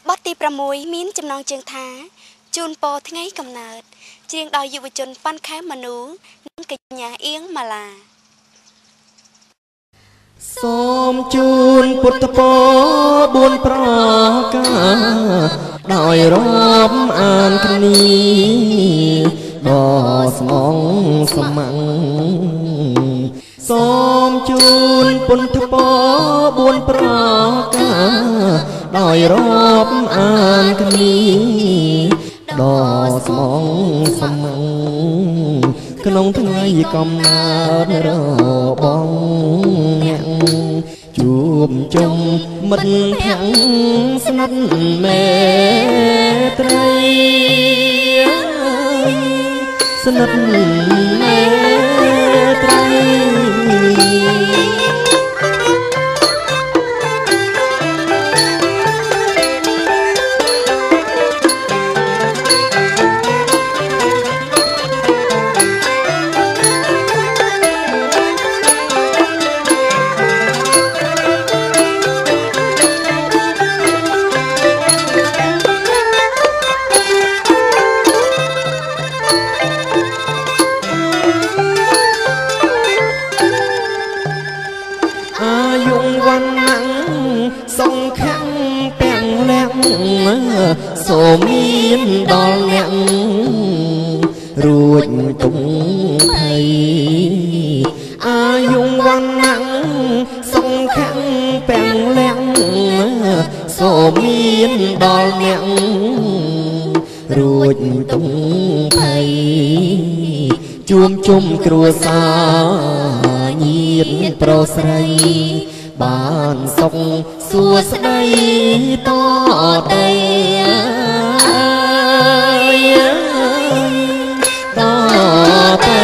បទទី6មានចំណងជើងថាជូនពរថ្ងៃកំណើតច្រៀងដោយយុវជនប៉ាន់ខែមនុនិងកញ្ញាអៀងម៉ាឡាសូមជូនពុទ្ធពរ4ប្រការដោយរាប់អានគ្នាដ៏ស្មងស្ម័គ្រសូមជូនពុទ្ធពរ4ប្រការដោយរាប់អានគ្នាដ៏ស្មងស្ម័គ្រក្នុងថ្ងៃកំណើតរបស់អ្នកជួបជុំមិត្តភក្តិស្និទ្ធមេត្រីស្និទ្ធមេត្រីសូមមានដល់អ្នករួចទុំភ័យអាយុវណ្ណៈសង្ឃំពាំងលាក់សូមមានដល់អ្នករួចទុំភ័យជួមជុំគ្រួសារញាតិប្រុសស្រីបានសុខសួស្តីតទៅតទៅ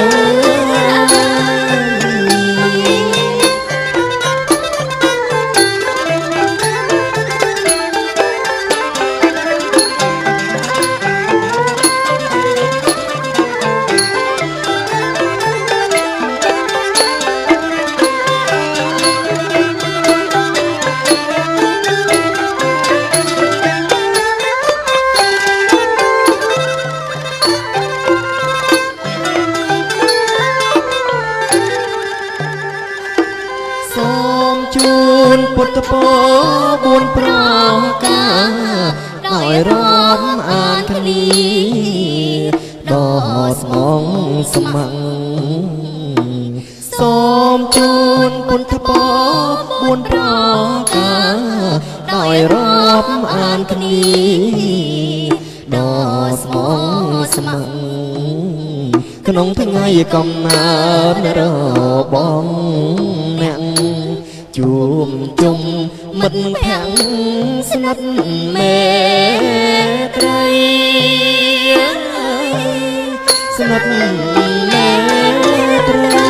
ពុទ្ធពរ4ប្រការដោយរាប់អានគ្នាដ៏ស្មងស្ម័គ្រសូមជូនពុទ្ធពរ4ប្រការដោយរាប់អានគ្នាដ៏ស្មងស្ម័គ្រក្នុងថ្ងៃកំណើតរបស់អ្នកជួមជុំមិត្តភក្តិស្និទ្ធមេត្រីស្និទ្ធមេត្រី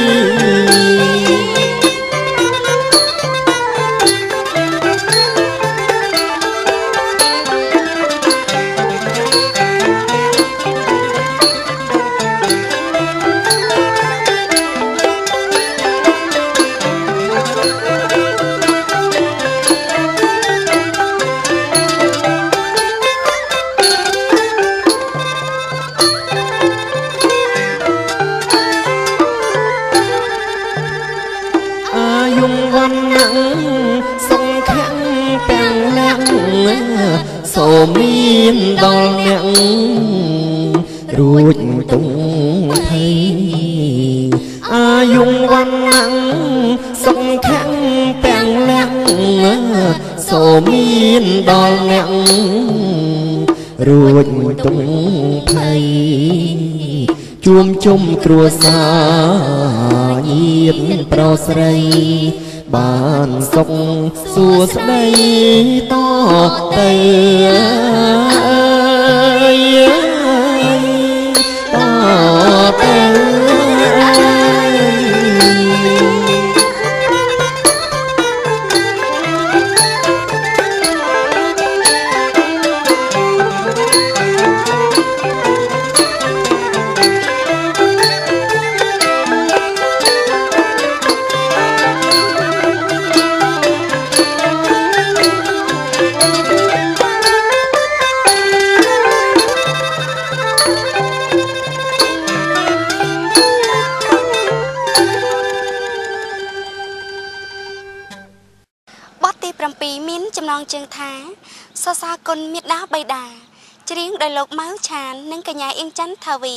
សូមមានដល់អ្នករួចទុំភ័យអាយុវណ្ណៈសុខំពាំងលាក់សូមមានដល់អ្នករួចទុំភ័យជួមជុំគ្រួសារញាតិប្រុសស្រីបានសុខសួស្តីតទៅតទៅអពីមានចំណងជើងថាសរសើរគុណមេត្តាបិតាច្រៀងដោយលោកម៉ៅឆាននិងកញ្ញាអៀងច័ន្ទថាវី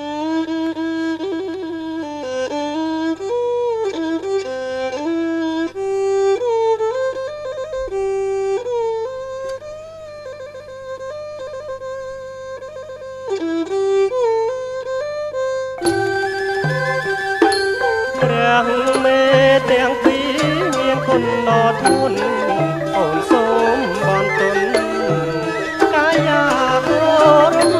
ព្រះមេទាំងពីរមានគុណដ៏ធន់អូនសូមបន់ទុនកាយាគោរព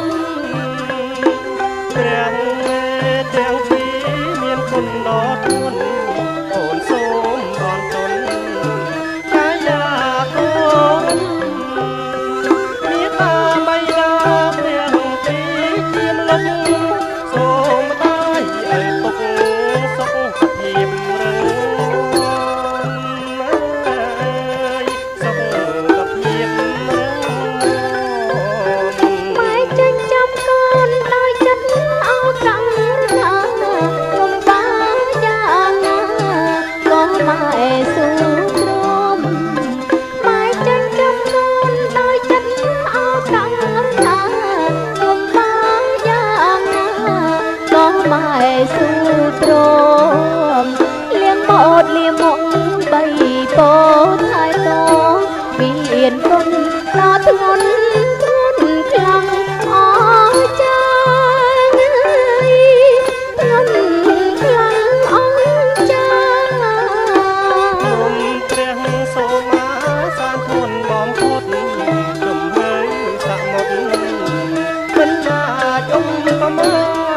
ព្រះមេទាំងពីរមានគុណដ៏ធន់អូនសូមបន់ទុនកាយាគោរពមេត្តាបិតាព្រះពីរជាម្លឹងសូមដាយឲ្យទុកសុខភាពរឹងសុខភាពរឹងម៉ែចិញ្ចឹមកូនដោយចិត្តអោត្រង់លំបាកយ៉ាងណាក៏ម៉ែស៊ូទ្រាំម៉ែចិញ្ចឹមកូនដោយចិត្តអោត្រង់លំបាកយ៉ាងណាក៏ម៉ែស៊ូទ្រាំលៀងបោតលៀងមុខបីពោថែតមានគុណដ៏ធ្ងន់ខ្លាំងអស្ចារ្យធ្ងន់ខ្លាំងអស្ចារ្យគុំព្រះសូមាសានធនបំផុតចំហើយសមុទ្រមិនអាចប្រមា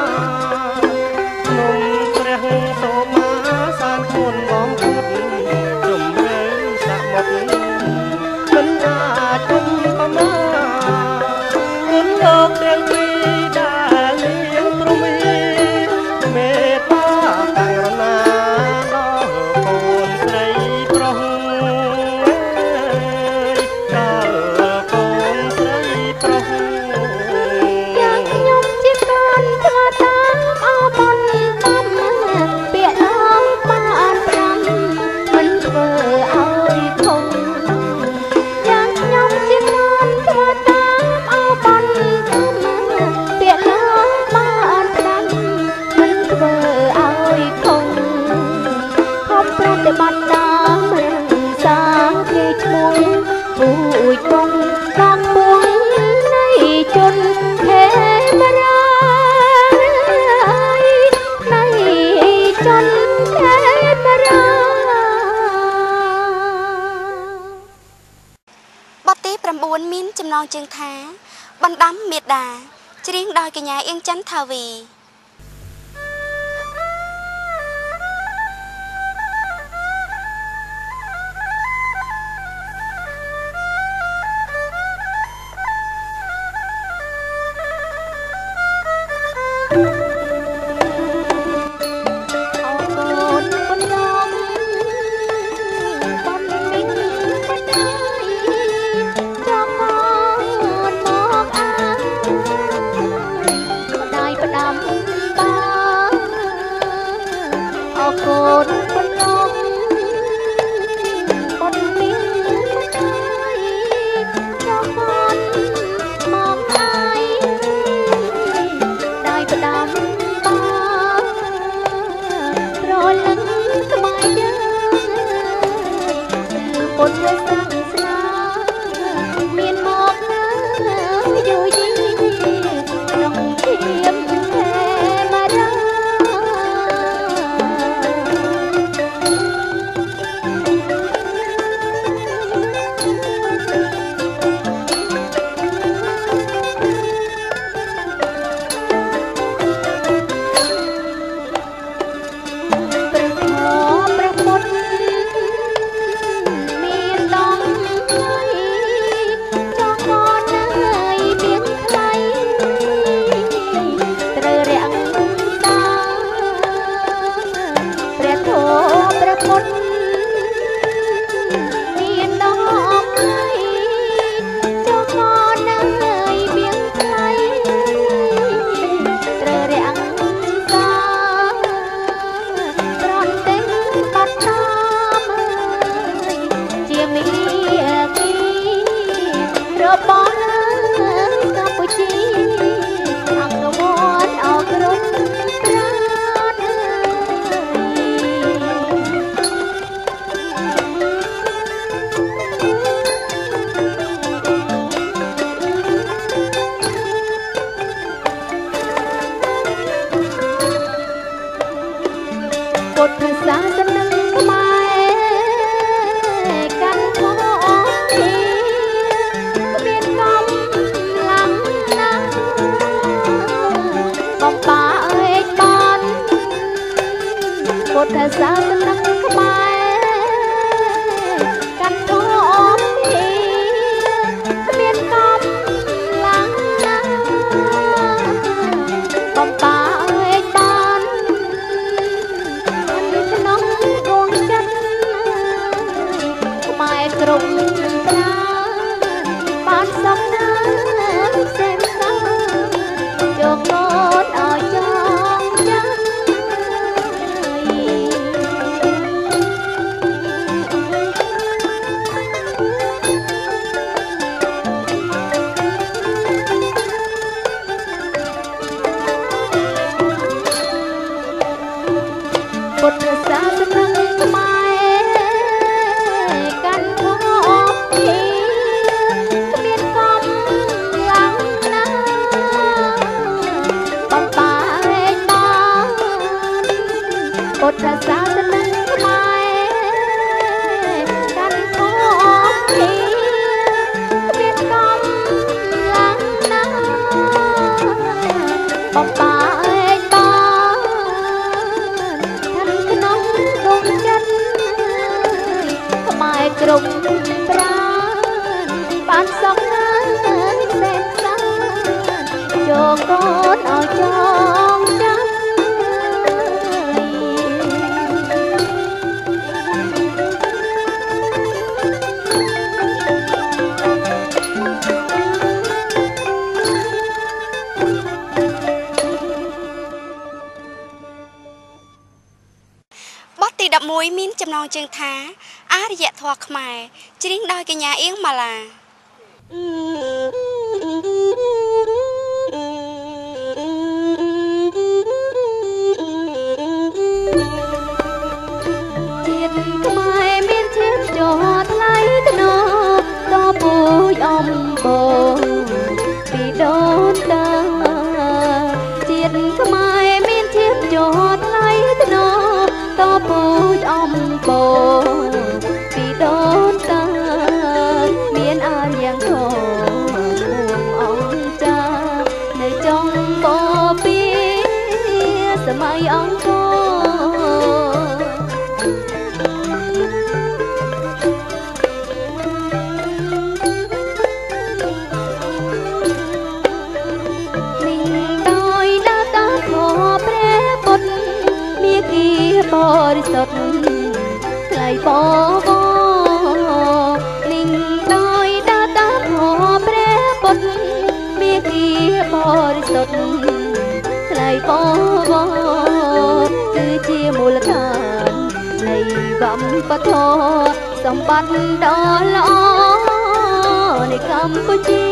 នុំព្រះសូមាសានធនបំផុតចំហើយសមុទ្រមិនអាចប្រមាគុណលោកទាំងពីរដែលលៀងព្រមីមេត្តាករណាដល់កូនស្រីប្រុសដល់កូនស្រីប្រុសយ៉ាងខ្ញុំជាកូនធ្វើតាមអបនតាមពាក្យអងបានប្រាំមិនធ្វើឲ្យធំយ៉ាងខ្ញុំជាកូនធ្វើតាមអបនតាមពាក្យអងបានប្រាំមិនធ្វើឲ្យធំខំប្រតិបត្តិតាមរក្សាគេឈ្មោះពូជពងតាមពួងនៃជនហេមរានៃជនហេមរាបទទី9មានចំណងជើងថាបណ្ដាំមេត្តាច្រៀងដោយកញ្ញាអៀងច័ន្ទថាវីផ្ដាំចំណងជើងថាអរិយធម៌ខ្មែរច្រៀងដោយកញ្ញាអៀងម៉ាឡាជាតិខ្មែរមានជាតិចោថ្លៃថ្នូរតពូជអំបូរពីដូនតាជាតិខ្មែរមានជាតិចោថ្លៃថ្នូរតពូជអំបូរពីដូនតាមានអារយ៉ាងធំពួងអង្គចានៅចុងបពីសម័យអង្គរបរិសុទ្ធថ្លៃបវរនិងដោយដើរតាមហោព្រះពុទ្ធមាគ៌ាបរិសុទ្ធថ្លៃបវរគឺជាមូលដ្ឋាននៃវប្បធម៌សម្បត្តិដ៏ល្អនៃកម្ពុជា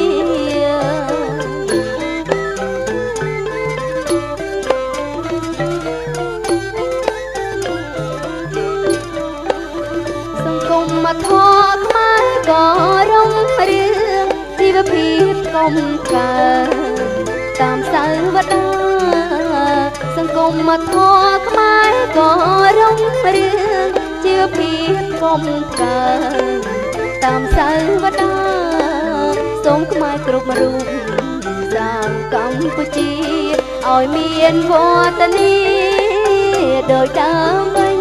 មធម៌ខ្មែរក៏រុងរឿងជីវភាពកុំកើតាមសាវតាសង្គមមធម៌ខ្មែរក៏រុងរឿងជីវភាពកុំកើតាមសាវតាសូមខ្មែរគ្រប់រូបសាងកម្ពុជាឲ្យមានវឌ្ឍនាដោយដើមវិញ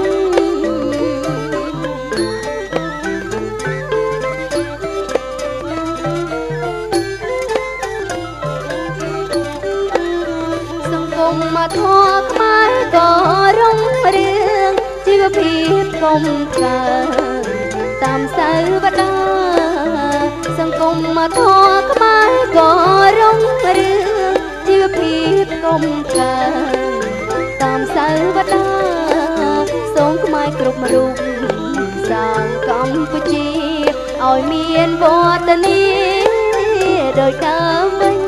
មធម៌ខ្មែរក៏រុងរឿងជីវភាពកុំកើតាមសាវតាសង្គមមធម៌ខ្មែរក៏រុងរឿងជីវភាពកុំកើតាមសាវតាសូមខ្មែរគ្រប់រូបសាងកម្ពុជាឲ្យមានវឌ្ឍនាដោយដើមវិញ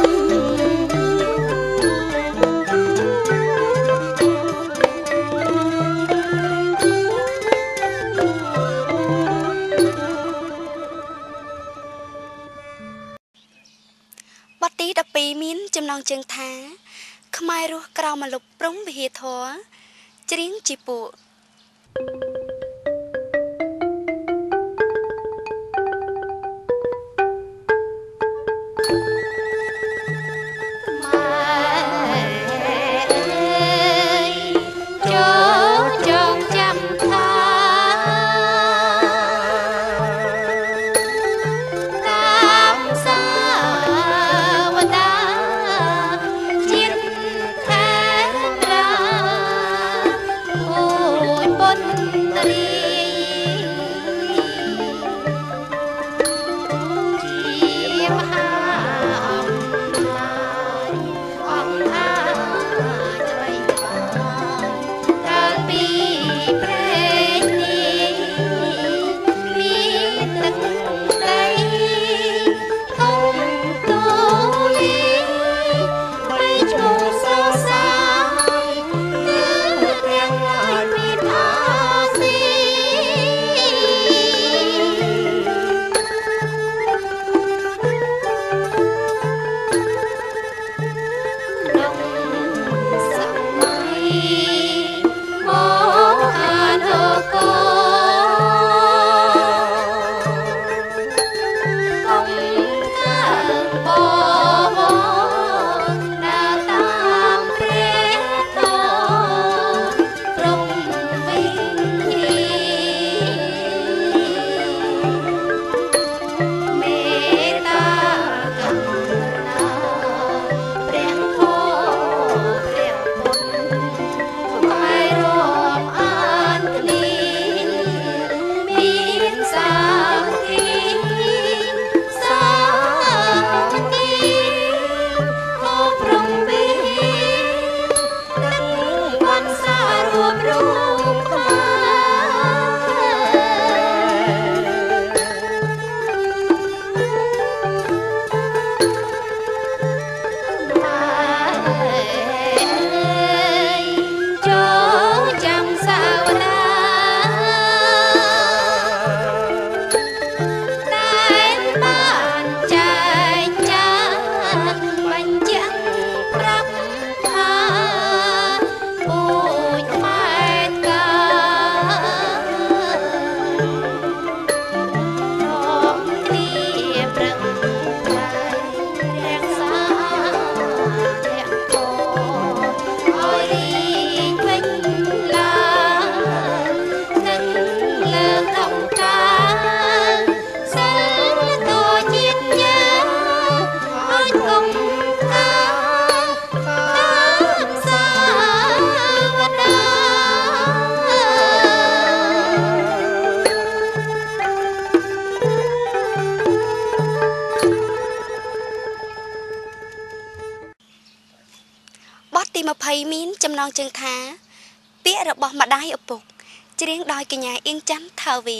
ទី12មានចំណងជើងថាខ្មែររស់ក្រោមម្លប់ព្រំវិហារធរច្រៀងជាពួកកចំណងជើងថាពាក្យរបស់ម្ដាយឪពុកច្រៀងដោយកញ្ញាអៀងច័ន្ទថាវី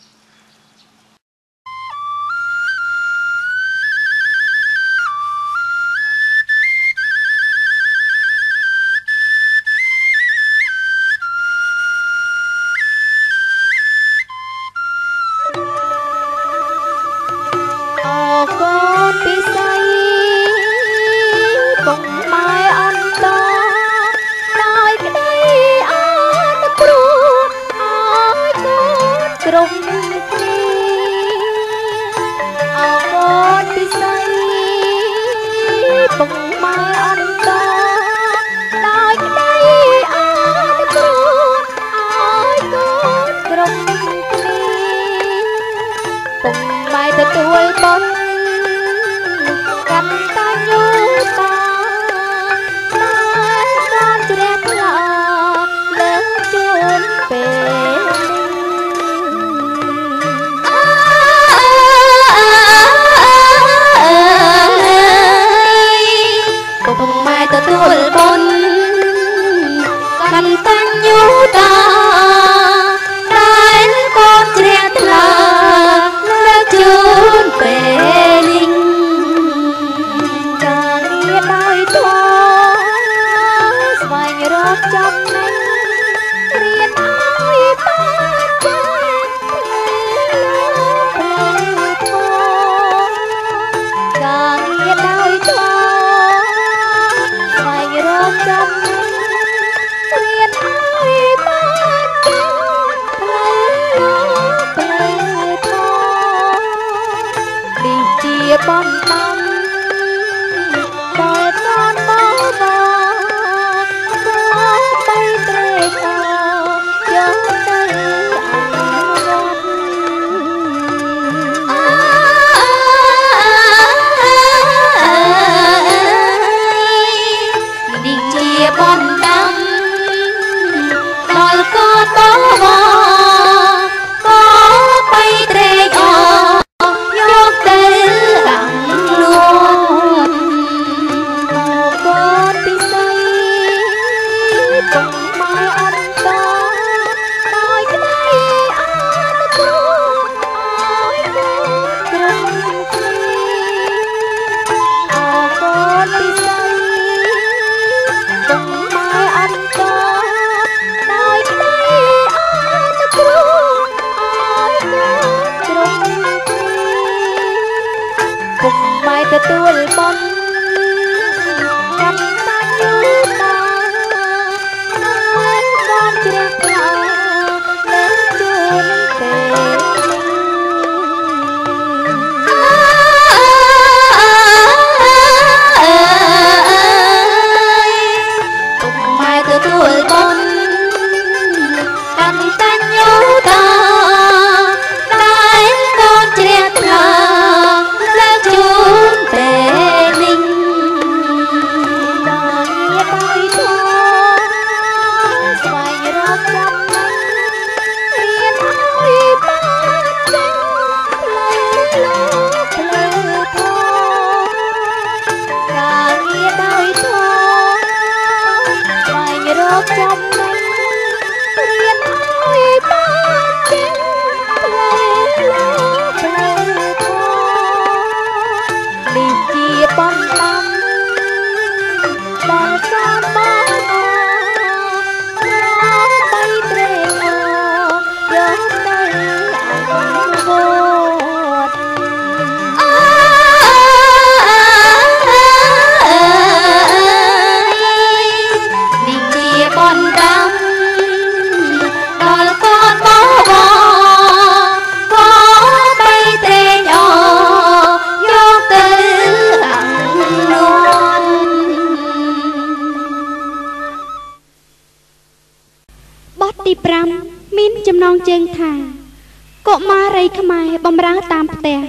ទី5មានចំណងជើងថាកុមារីខ្មែរបម្រើតាមផ្ទះ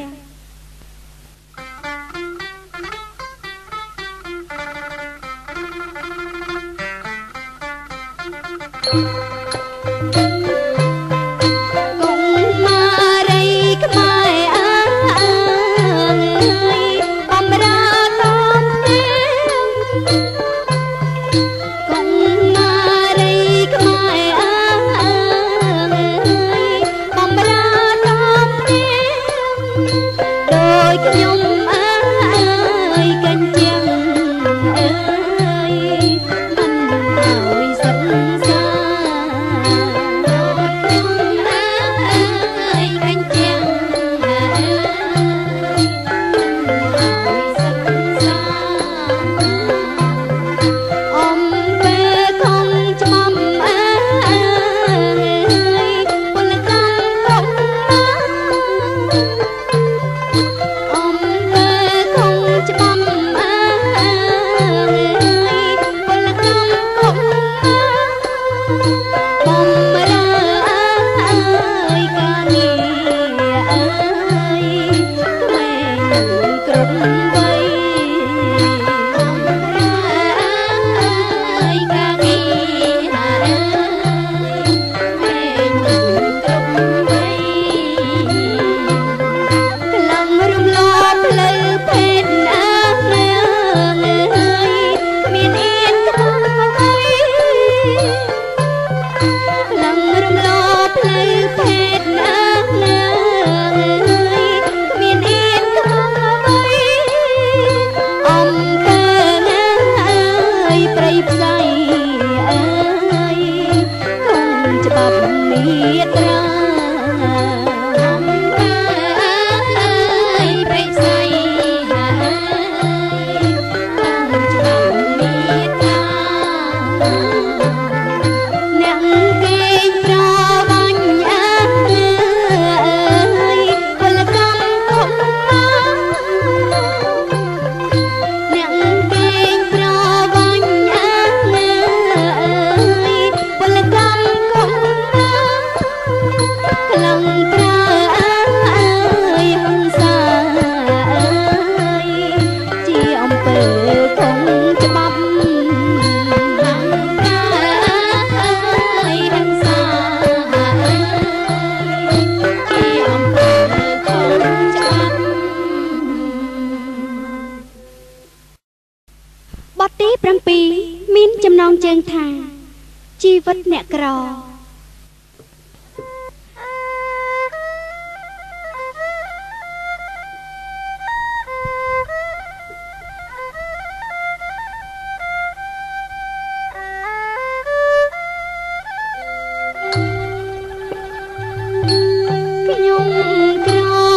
កត្រាព្រៃស្អីហើយតាមច្បាប់មេត្រាអ្នកគេប្រវាញ់អើយពលកម្មខំអ្នកគេប្រវាញ់អើយពលកម្មខំខ្លាំងត្រើអើយហឹង្សាអើយជាអំពើខុសច្បាប់ខ្លាំងត្រើអើយហឹង្សាអើយជាអំពើខុសច្បាប់បទទី7មានចំណងជើងថាជីវិតអ្នកក្រខ្ញុំក្រ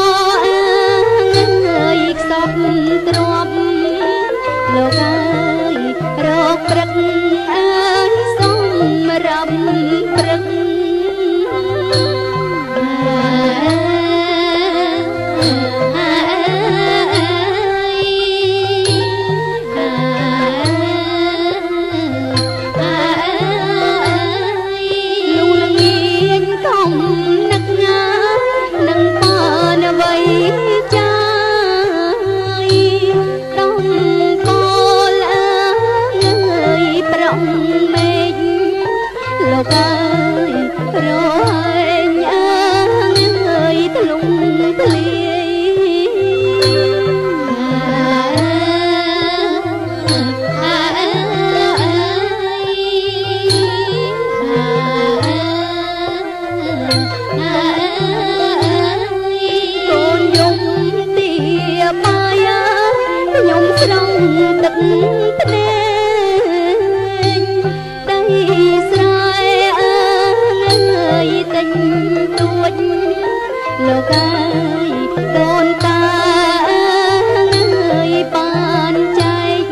អើយខ្សត់ទ្រាំលោកអើយរកព្រឹកអើយសម្រាប់ព្រឹកលោកល្ងាញខំនឹកងានឹងបានអ្វីចាយដំបលអើយប្រំមេឃលោកអើយរែងអើយធ្លុំធ្លាយកូនយំទាបាយខ្ញុំស្រង់ទឹកភ្នែកដីស្រែអើយទិញទួចលោកអើយដូនតាអើយបានចែក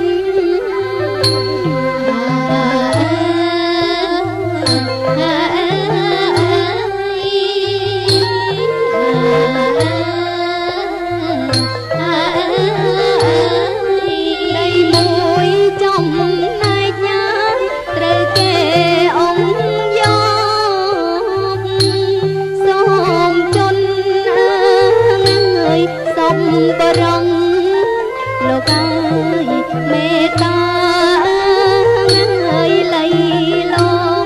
ដីមួយចំណែកញ៉ាត្រូវគេអង្គយកសូមជន់អើយសំបរងលោកអើយមេត្តាអើយលៃលោក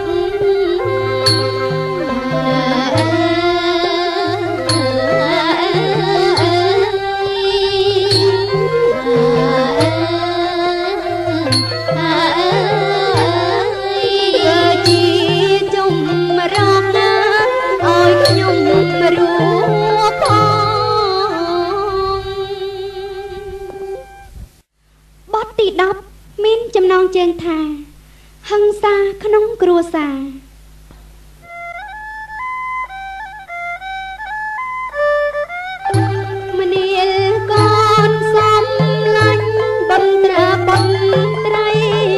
ធ្វើជាចម្រងឲ្យខ្ញុំរួផងបទទី10មានចំណងជើងថាហិង្សាក្នុងគ្រួសារមនាលកូនសំឡាញ់បន្ត្រាបន្ត្រី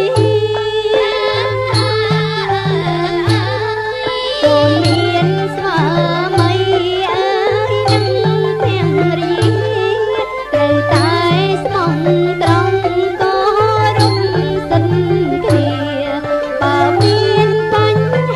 កូនមានស្វាមីអើយនឹងទាំងរីត្រូវតែស្មោះត្រង់គោរពសិទ្ធិគ្នាបើមានបញ្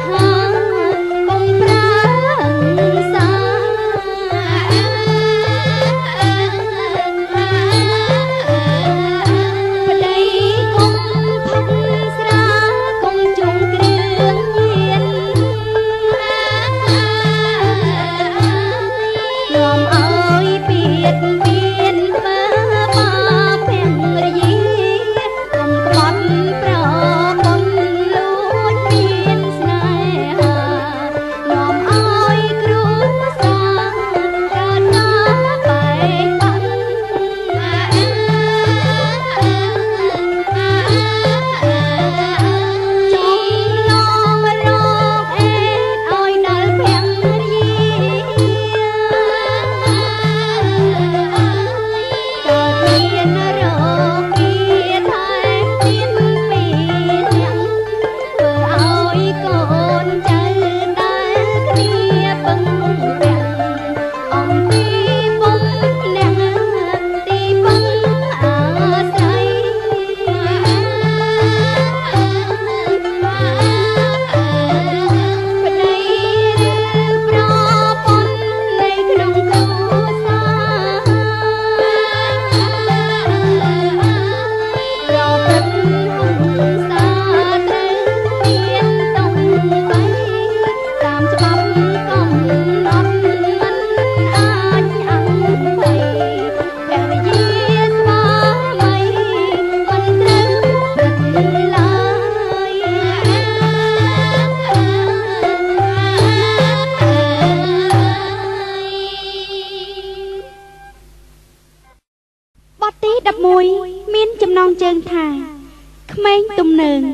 មួយមានចំណងជើងថាក្មេងទំនើង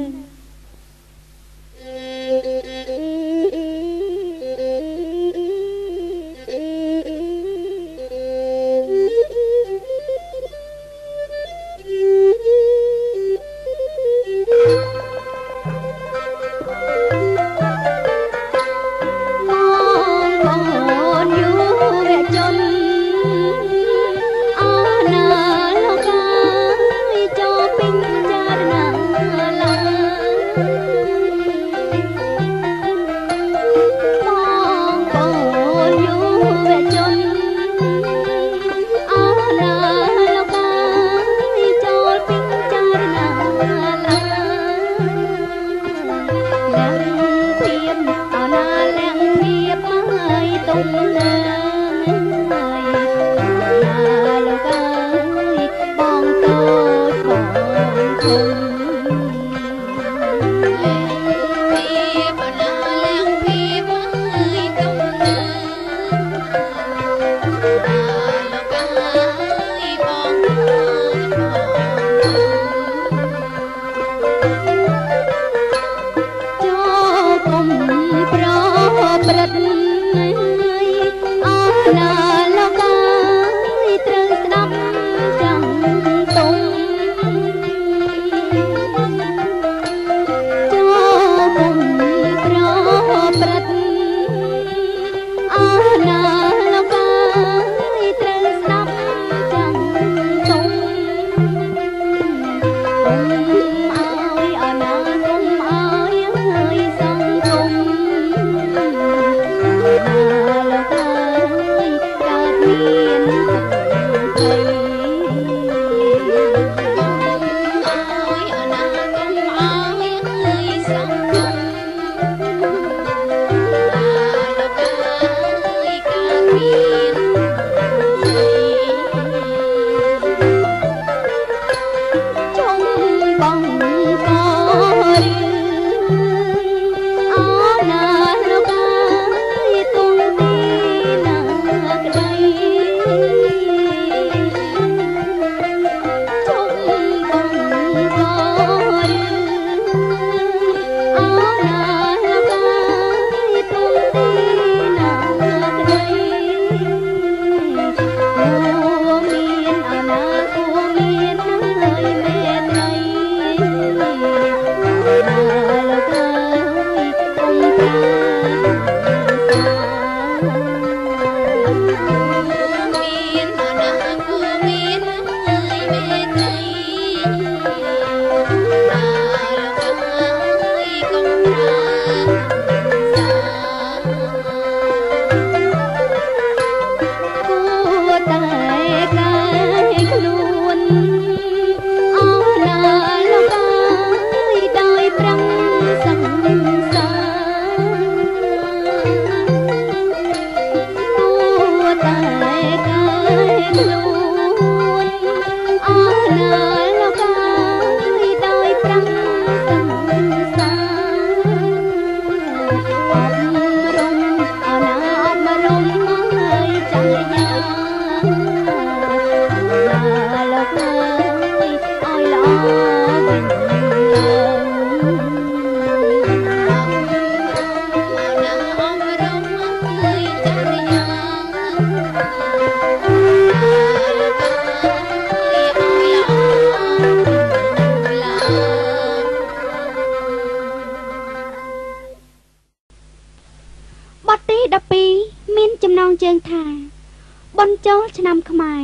ឆ្នាំខ្មែរ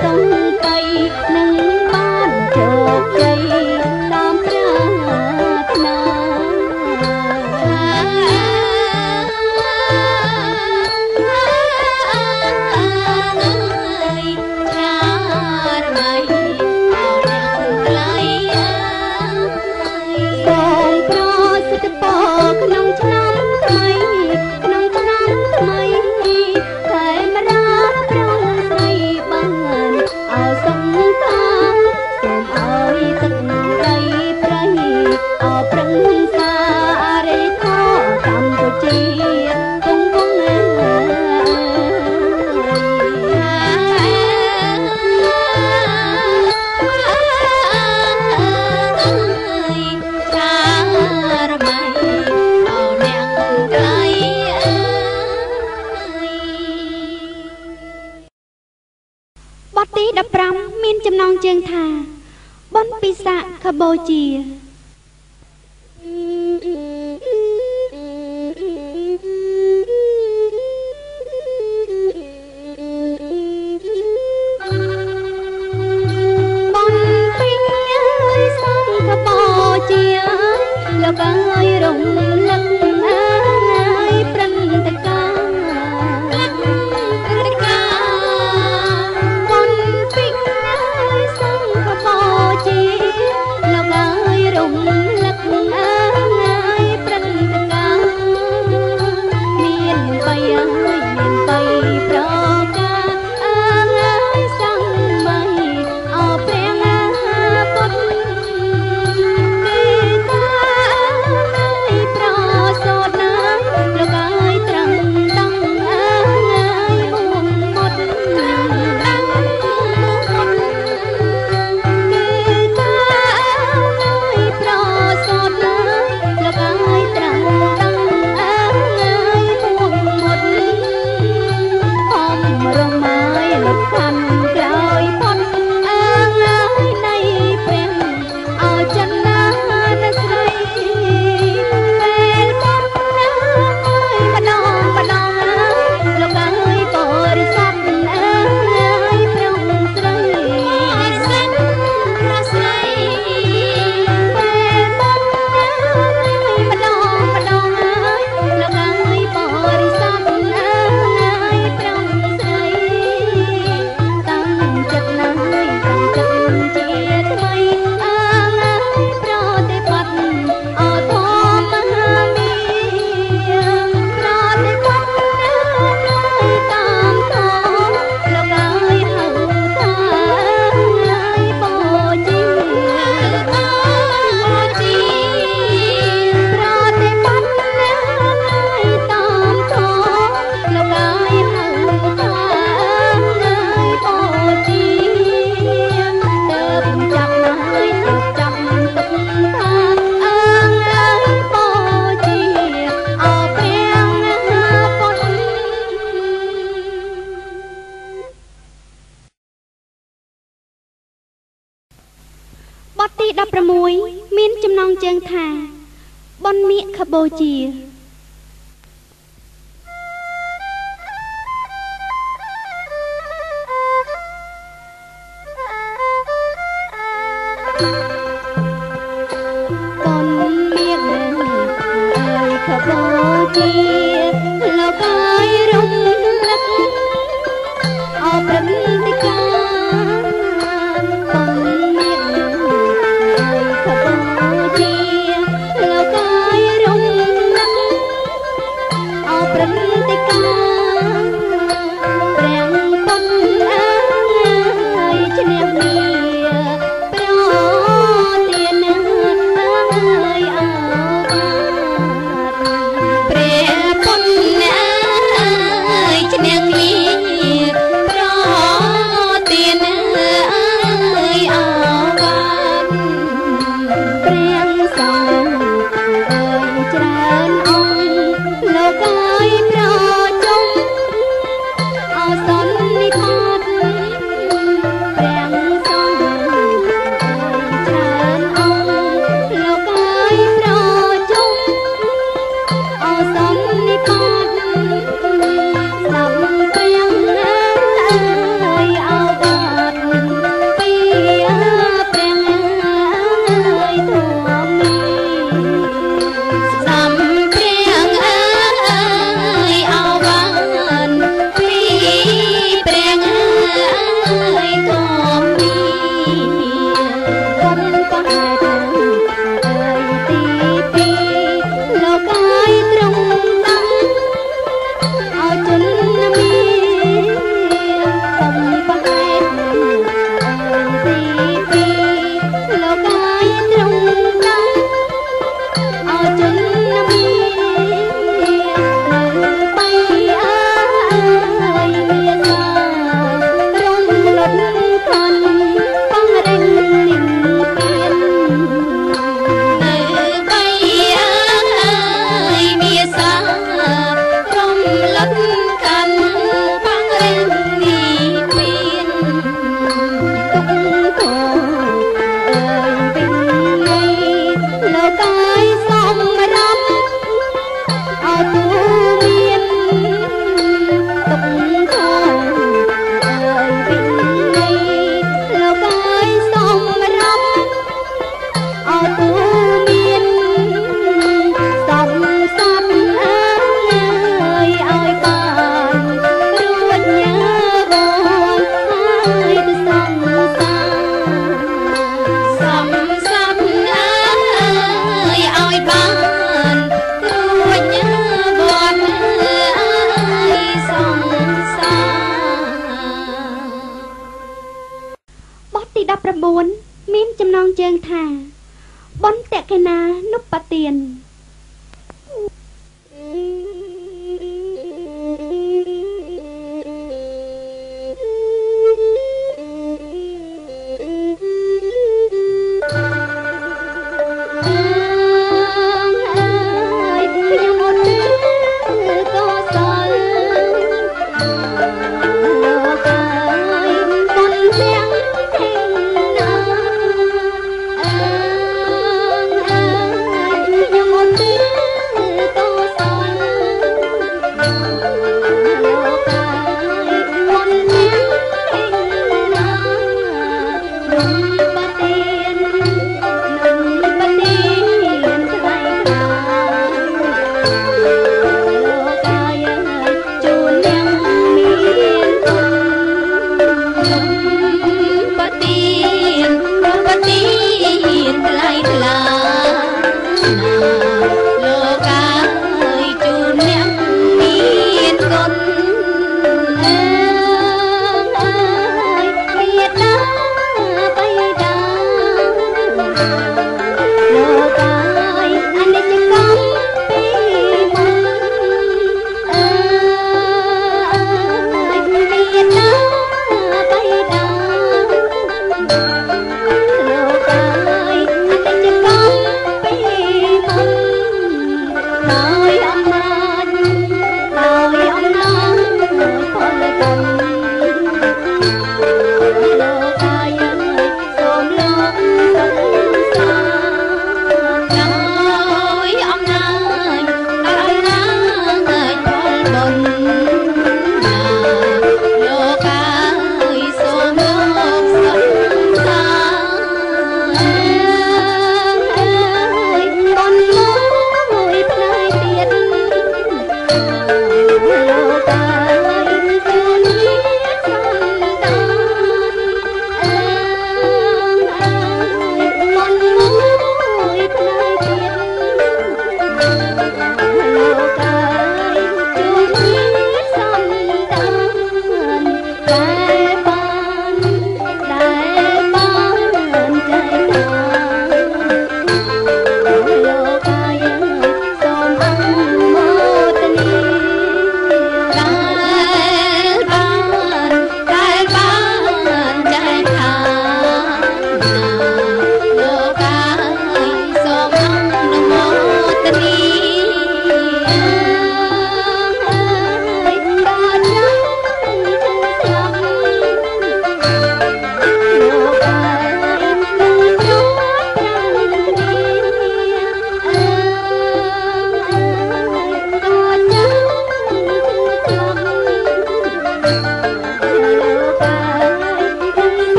មានចំណងជើងថាបុណ្យមាឃបូជា Hãy subscribe cho kênh Ghiền Mì Gõ để không bỏ lỡ មានចំណងជើងថាបនតកេណានុបទាន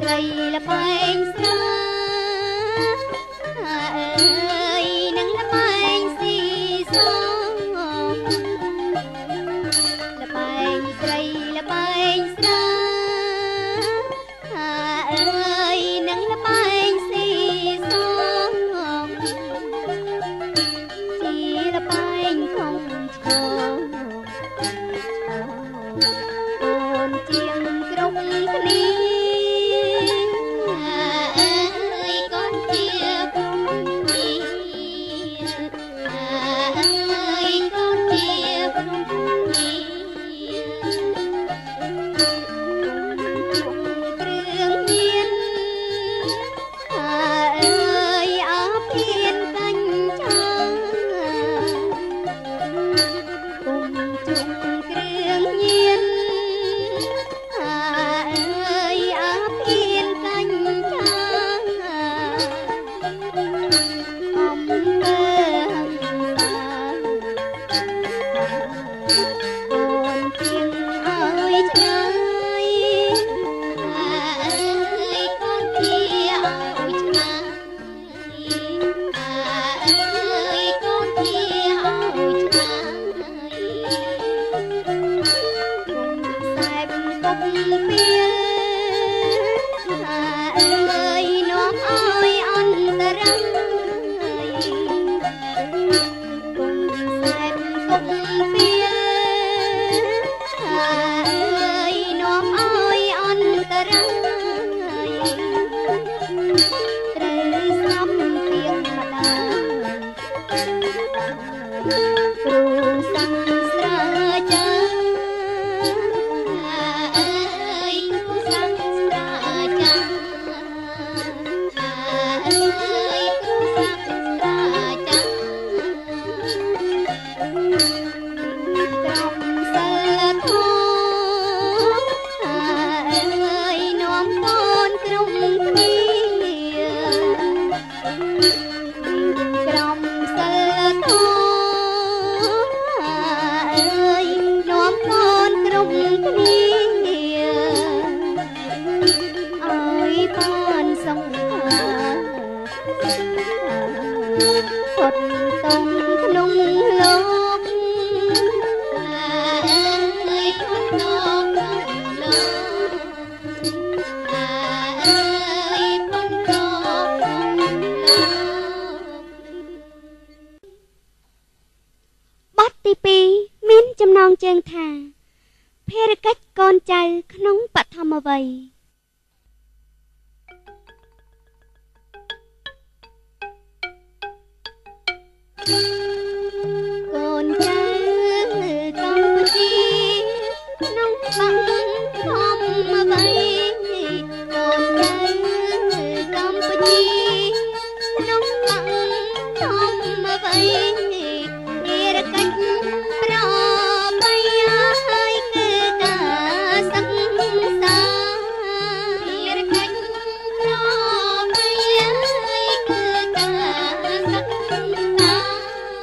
ស្រីល្បែងស្រាអើយនឹងល្បែងស៊ីសល្បែងស្រីល្បែងស្រាអើយនឹងល្បែងស៊ីសជាល្បែងខំឈរជាងគ្រប់គ្នាអើយកូនជាព្រំគ្នាអើយកូនជាព្រំគ្នាគ្រឿងញៀនអើយអាភៀនកាញ់ចាគុំជុំគ្រឿងញៀនជើងថាភារកិច្ចកូនចៅក្នុងបឋមវ័យកូនចៅកម្ពុជាក្នុងបឋមវ័យកូនចៅកម្ពុជាក្នុងបឋមវ័យភារកិច្ចប្រក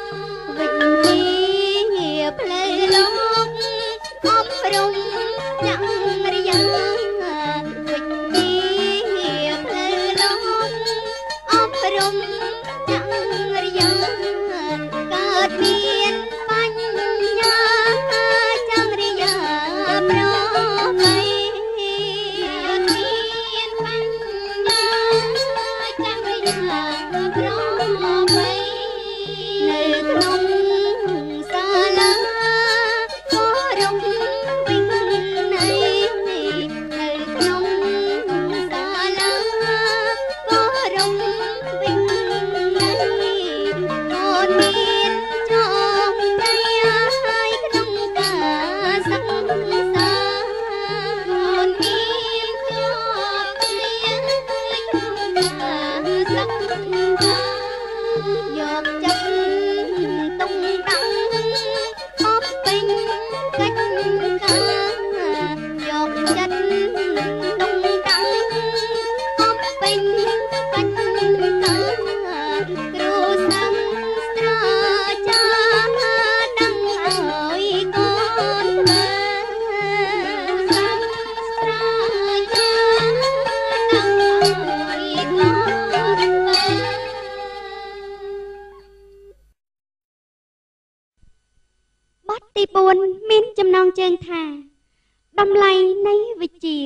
បទទី4មានចំណងជើងថាតម្លៃនៃវិជ្ជា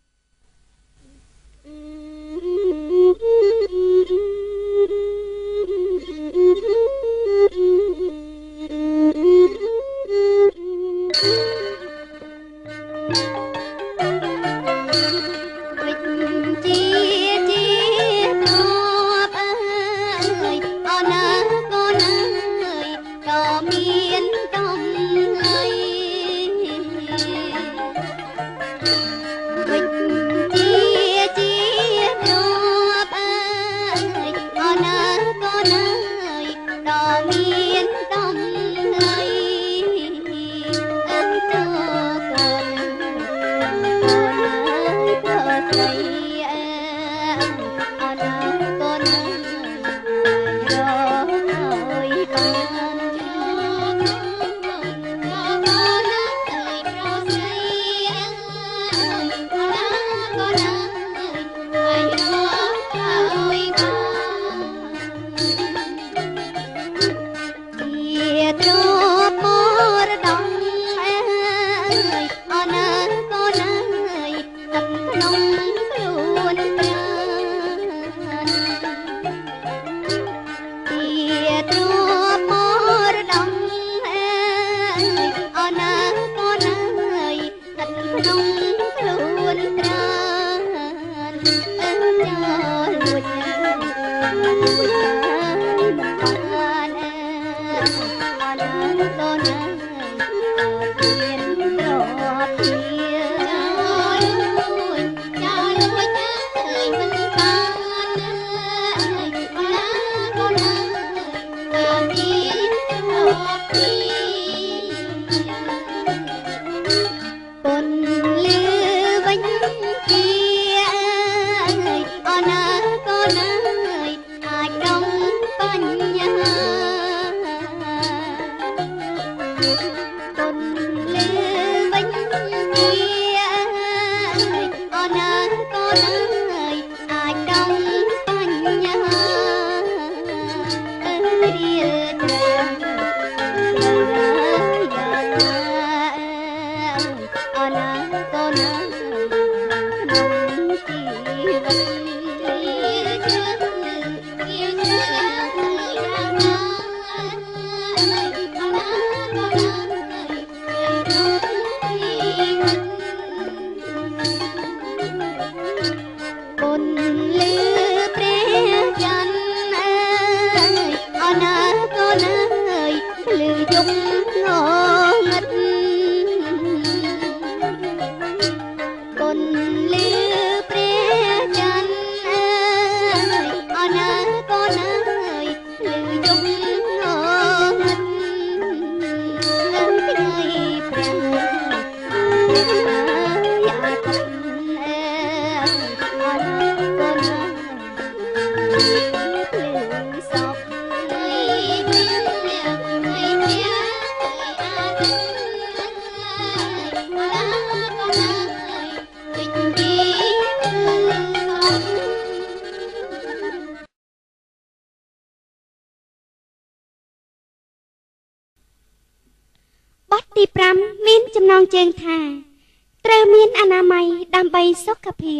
ទី5មានចំណងជើងថាត្រូវមានអនាម័យដើម្បីសុខភាព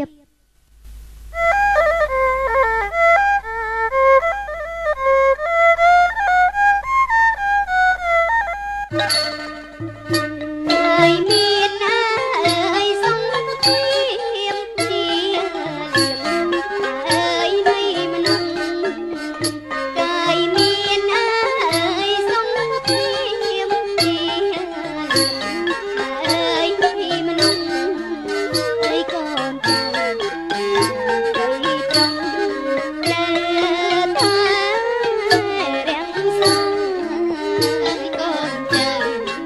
Hãy subscribe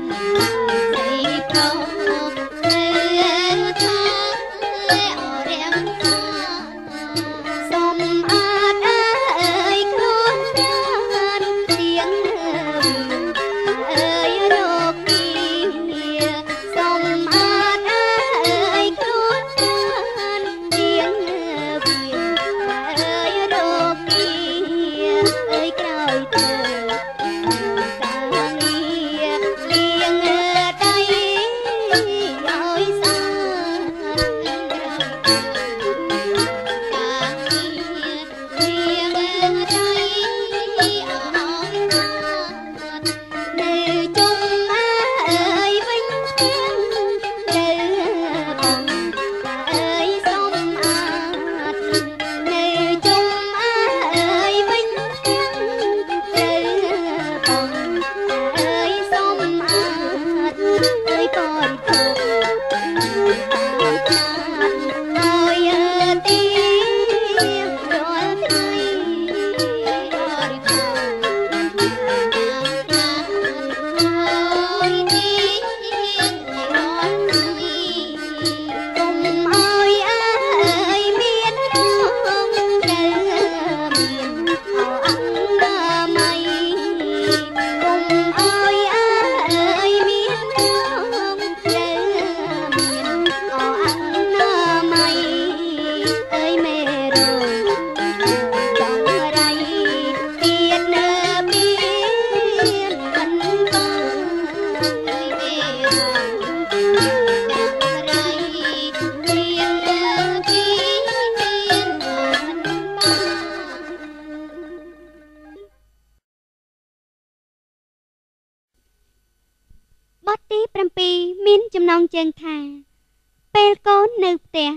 បទទី7មានចំណងជើងថាពេលកូននៅផ្ទះ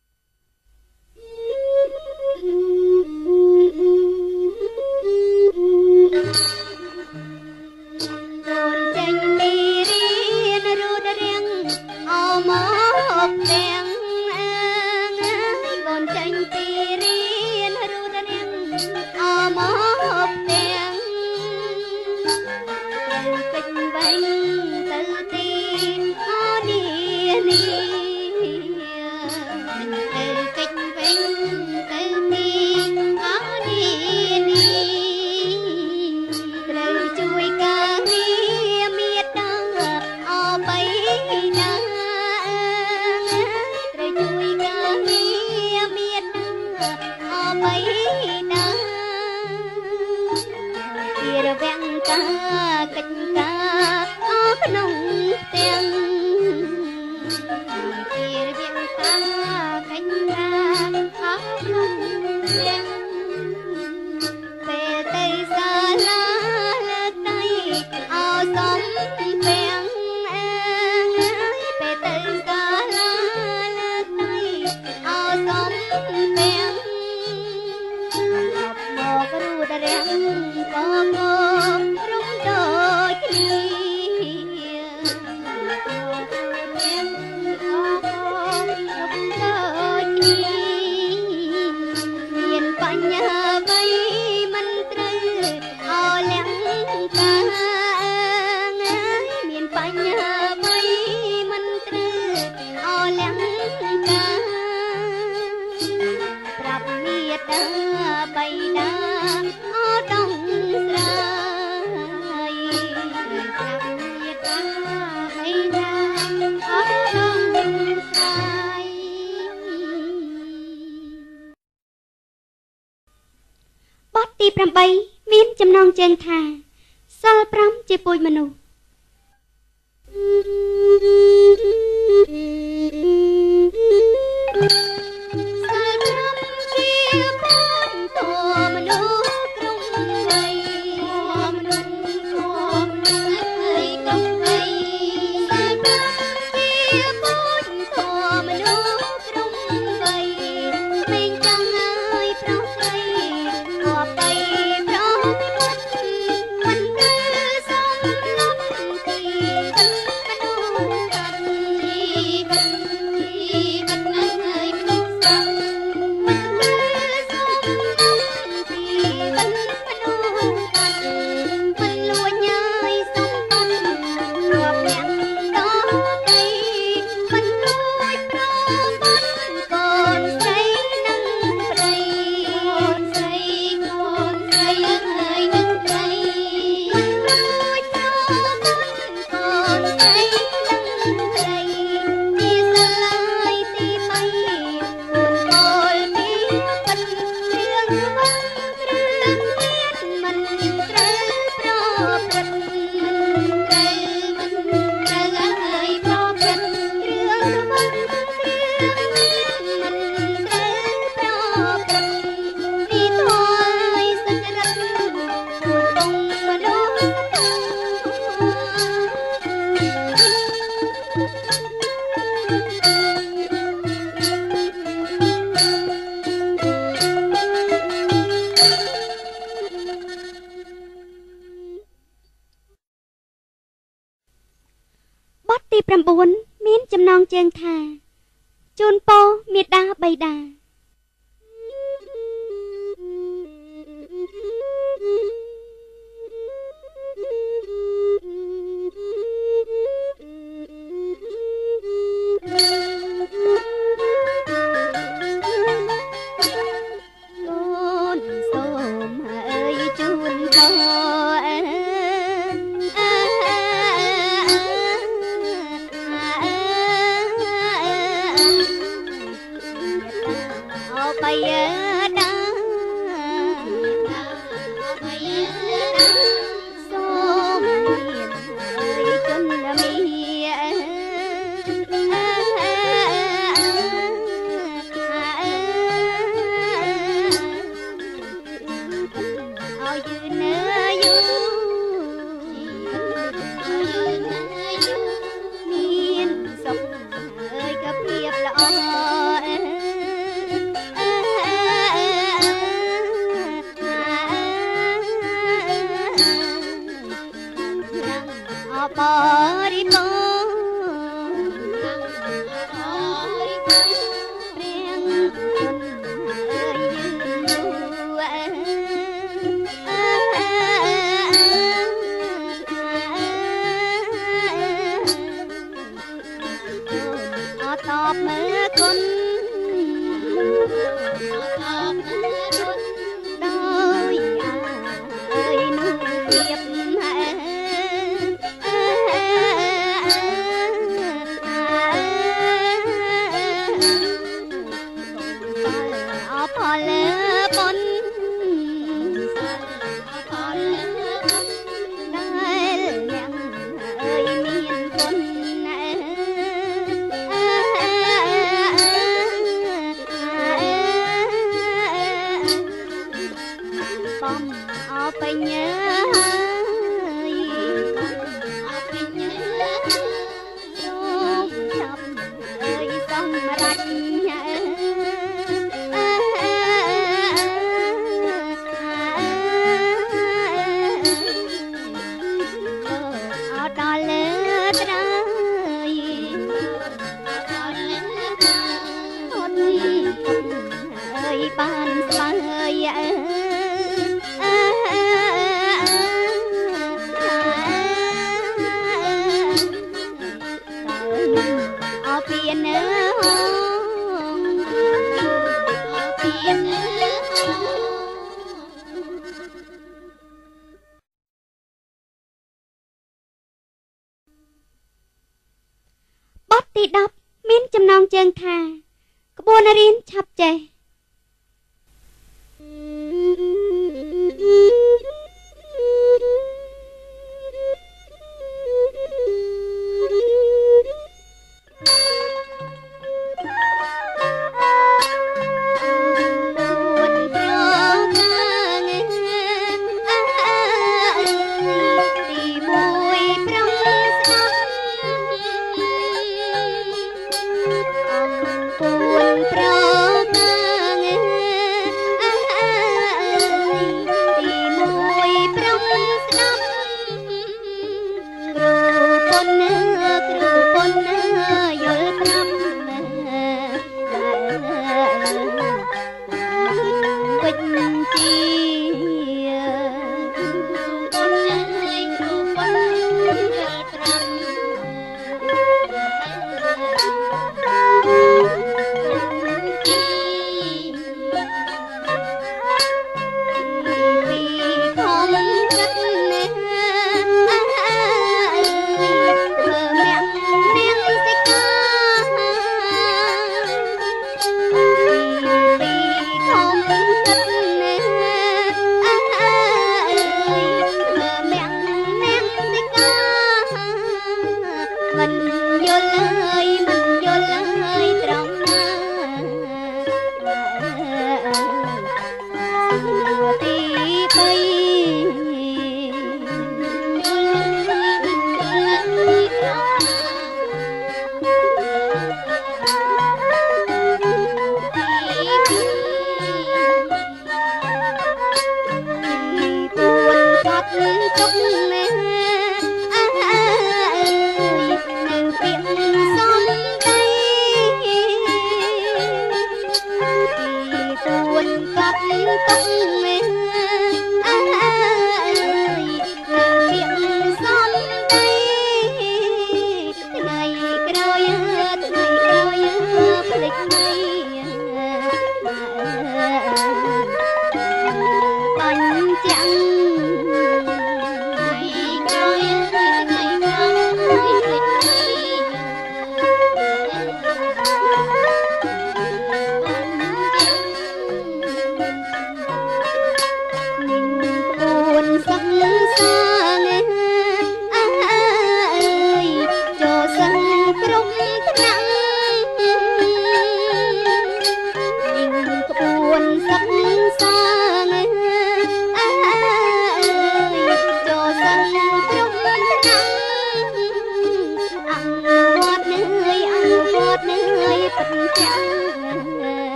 កូនចេញពីរៀនរត់រៀងអមកទាំងកូនចេញពីរៀនរត់រៀងអមកទាំងកិច្ចវិញទៅទីអូនីនេះកិច្ចវិញទៅទីអូនីនេះត្រូវជួយការងារមេត្តាអបីណាត្រូវជួយការងារមេត្តាអបីណាជារវាងការកិច្ចការអក្នុងផ្ទាំងជារវាងការកិច្ចការអក្នុងផ្ទាំងពេលទៅសាលាលើកដៃអសំពេងពេលទៅសាលាលើកដៃអសំពេងមករូតរាំងក៏មករំដូចគ្នាមានបញ្ហាអ្វីមិនត្រូវអលាំងការមានបញ្ហាអ្វីមិនត្រូវអលាំងការប្រាប់មេត្តាបៃតាអដងស្រាយប្រាប់មេត្តាបៃតាអដងស្រាយបទទី8មានចំណងជើងថាសិល5ជាពូជមនុស្សសិល5ជាពូជធម៌មនុស្សក្នុងវ័យមនុស្សក្នុងវ័យក្នុងវ័យសិល5ជាពូជធម៌មនុស្សក្នុងវ័យមិនចង់ឲ្យប្រុសស្រីក៏បីប្រមុខមិនគឺសំឡុតទីមនុស្សកាន់ទីកាន់ណាស់ហើយមនុស្សកាន់មិនគឺសំឡុតទីមនុស្សកាន់មិនលួចញ៉ាយសំបុត្ររាប់អ្នកតទីមិនលួចប្រមុខកូនស្រីនឹងប្តីកូនស្រីហើយនឹងប្តីមិនលួចប្រមុខកូនស្រីនឹងប្តីទីស្រឡាយទីបីកូនបលពីបិទរឿងវិញគ្រឿងទៀតមិនត្រូវប្រព្រឹត្តមិនត្រូវហើយប្រព្រឹត្តរឿងវិញគ្រឿងទៀតមិនត្រូវប្រព្រឹត្តពីធម៌ឲ្យសុចរិតគួរបងមនុស្សបទទី9មានចំណងជើងថាជូនពរមេត្តាបៃតាកូនសូមហើយជូនពរបរិបូតបមើលគុណដោយអើយនោះៀបផលបុណ្យផលដែលអ្នកអើយមានគុណបំអពេញចាប់អើយសម្រាប់ដល់លើត្រើយអត់អើយបានស្បើយអពីនៅអពីនៅបទទី10មានចំណងជើងថាក្បួនរៀនឆាប់ចេះទី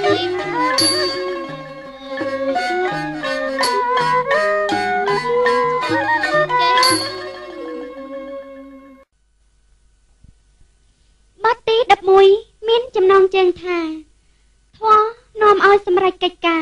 បទទី11មានចំណងជើងថាធម៌នាំឲ្យសម្រេចកិច្ចការ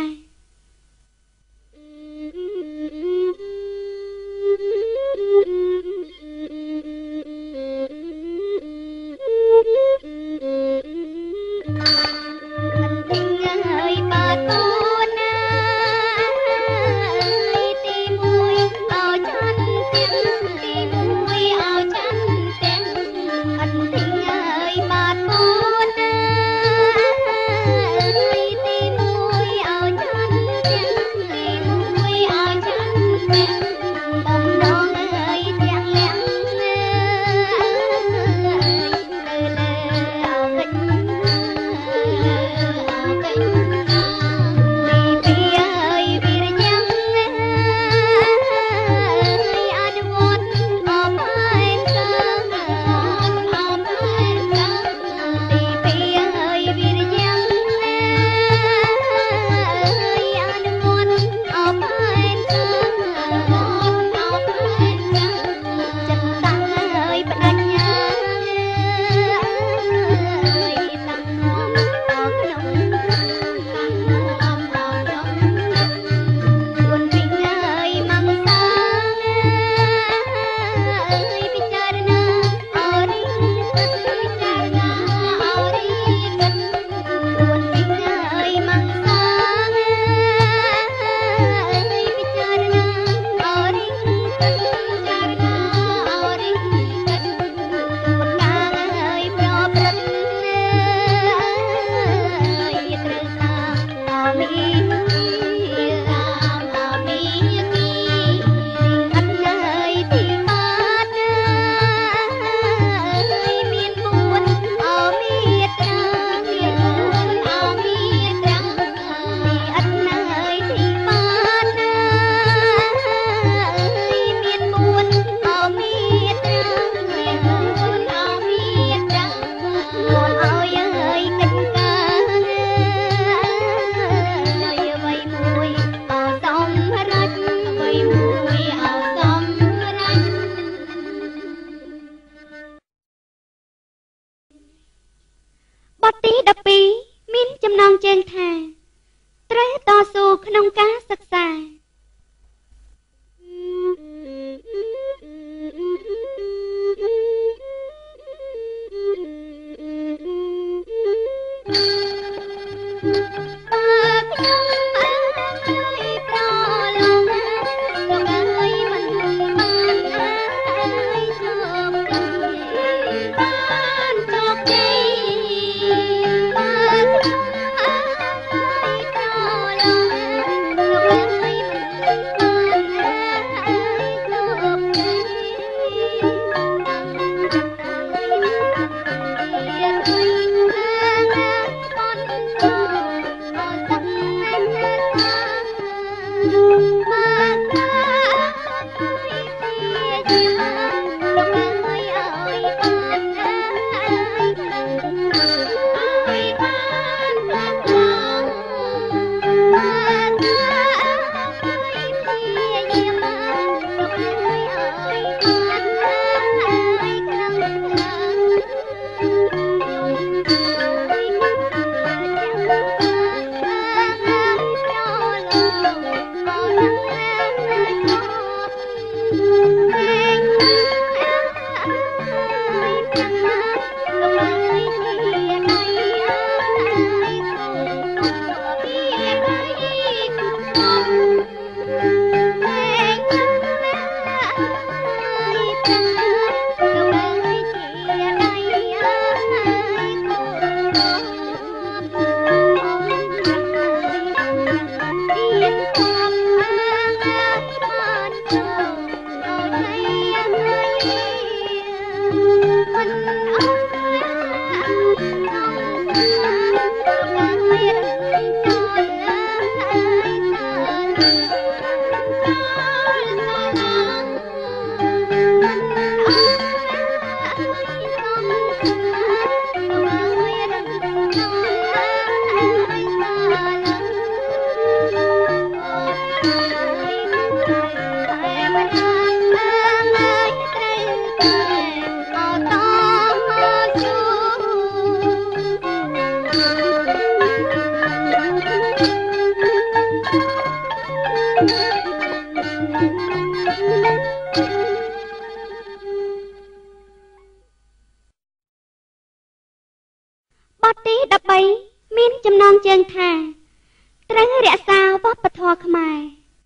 ជើងថាត្រូវរក្សាវប្បធម៌ខ្មែរ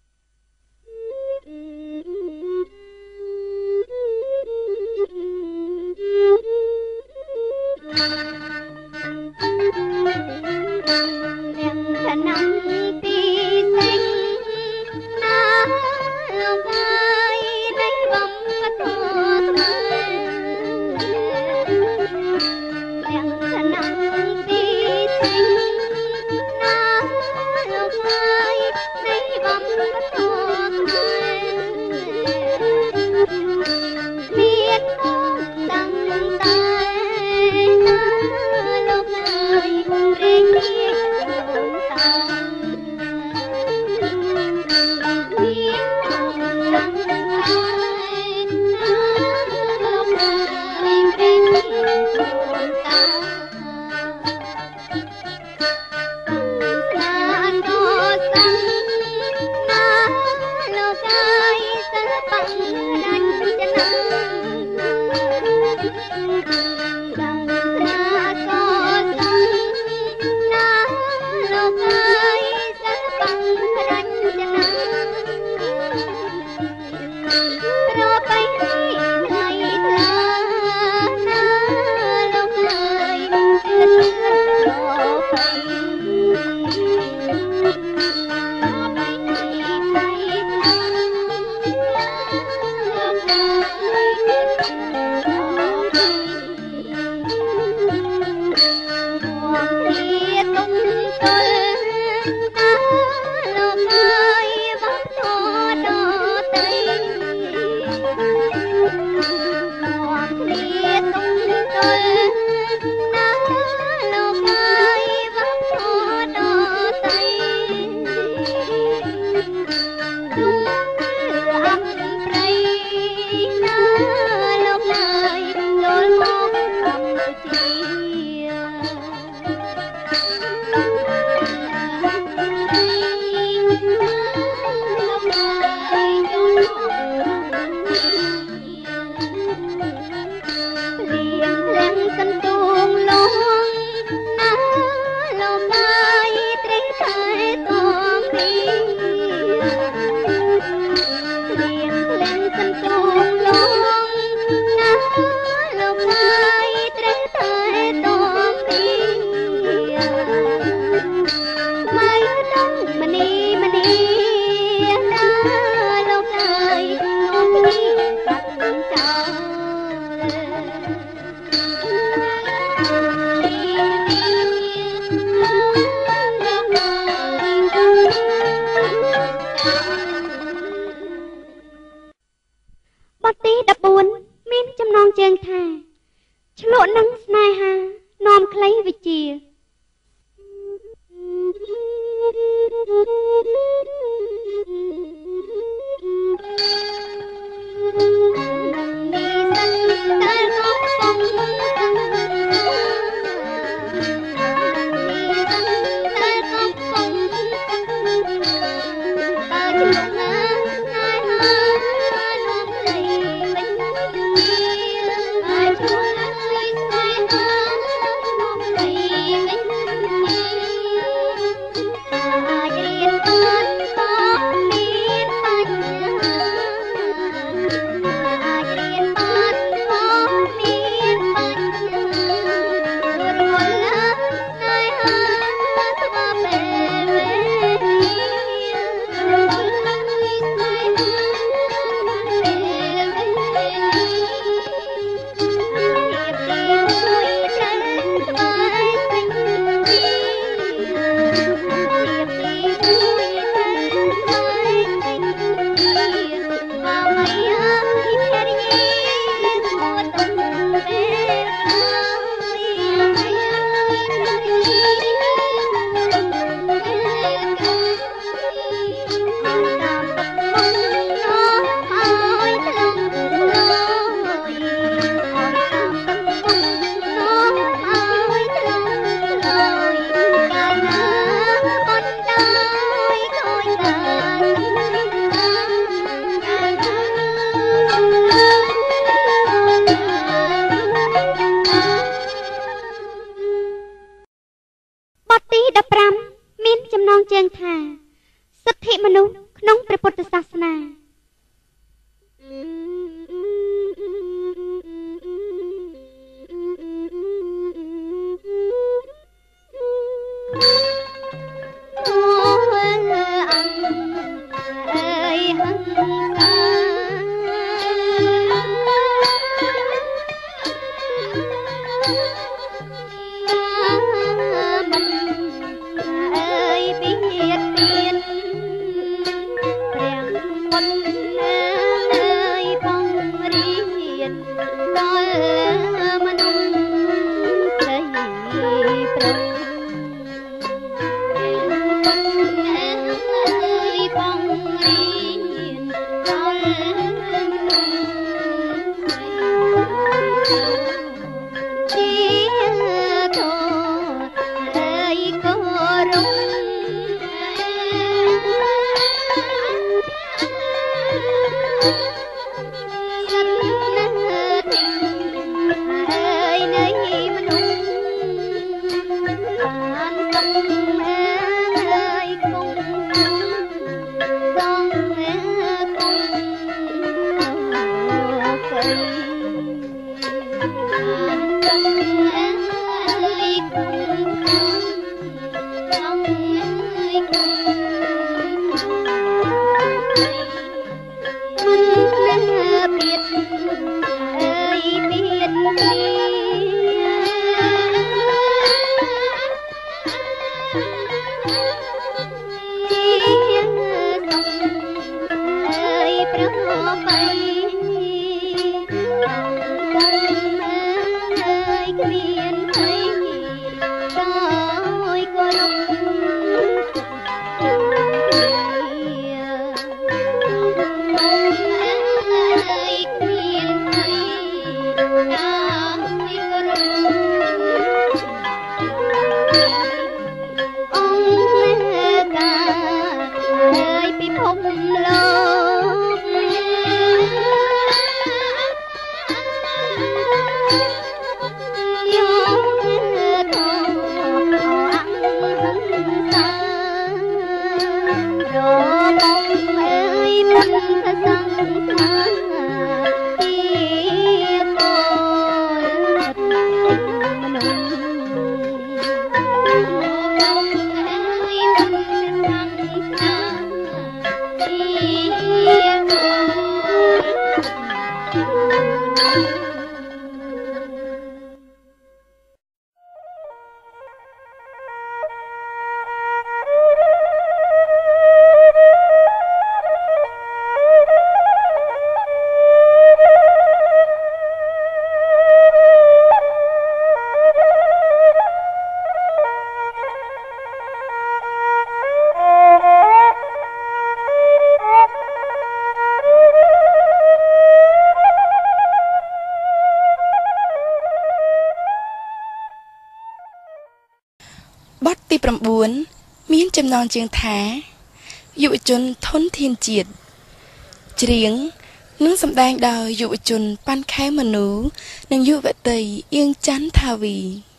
នាងឆ្នាំទីសិញណាលោកហើយនៃវប្បធម៌ខ្មែរនាងឆ្នាំទីសិញណាលោកហើយនៃវប្បធម៌ខ្មែរមានមកតាំងតែណាលោកហើយព្រេងនេះតាំងមានមកតាំងតែណាលោកហើយព្រេងនេះតាំងបទទី14មានចំណងជើងថាឆ្លក់នឹងស្នេហានាំខ្លីវិជា យងថាសិទ្ធិមនុស្សក្នុងព្រះពុទ្ធសាសនា 9មានចំណងជើងថាយុវជនធនធានជាតិច្រៀងនិងសម្ដែងដោយយុវជនប៉ាន់ខែមនូនិងយុវតីអៀងច័ន្ទថាវី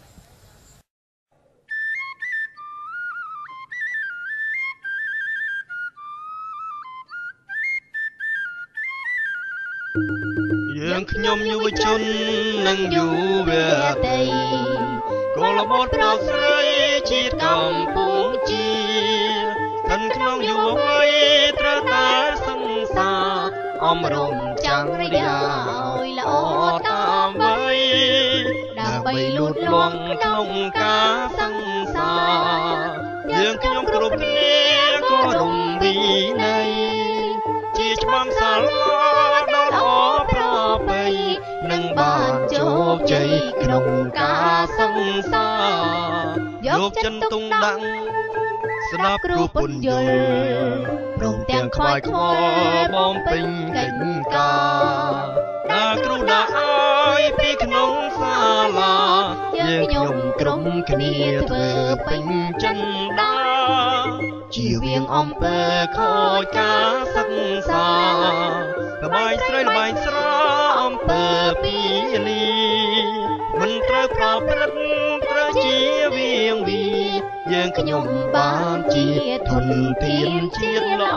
យើងខ្ញុំយុវជននិងយុវតីកុលបតប្រស្រីជាតិកម្ពុជាស្ថិតក្នុងយុវវ័យត្រូវតែសង្សារអមរំចាំងរាឲ្យល្អតាមវ័យដើម្បីលូតលាស់ក្នុងការសង្សារយើងខ្ញុំគ្រប់គ្នាក៏រំវិន័យជាច្បាំសាលាដ៏ល្អប្រពៃនឹងបានជោគជ័យក្នុងការសង្សារយកចិត្តទុកដាក់ស្ដាប់គ្រូពន្យល់ព្រមទាំងខ្វាយខ្វល់បំពេញកិច្ចការដាក់គ្រូដាក់ឲ្យពីក្នុងសាលាយើងខ្ញុំក្រុមគ្នាធ្វើពេញចិន្តាជៀសវាងអំពើខូចការសិក្សាល្បែងស្រីល្បែងស្រាអំពើពីលីមិនត្រូវប្រព្រឹត្តត្រូវជាវៀងវីយយើងខ្ញុំបានជាធនធានជាតិល្អ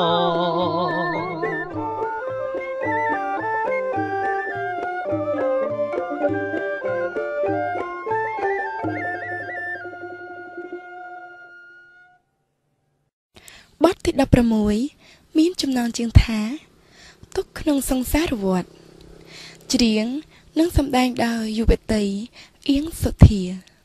បទទី16មានចំណងជើងថាទុកក្នុងសង្សារវដ្តច្រៀងនិងសម្ដែងដោយយុវតីអៀងសុធា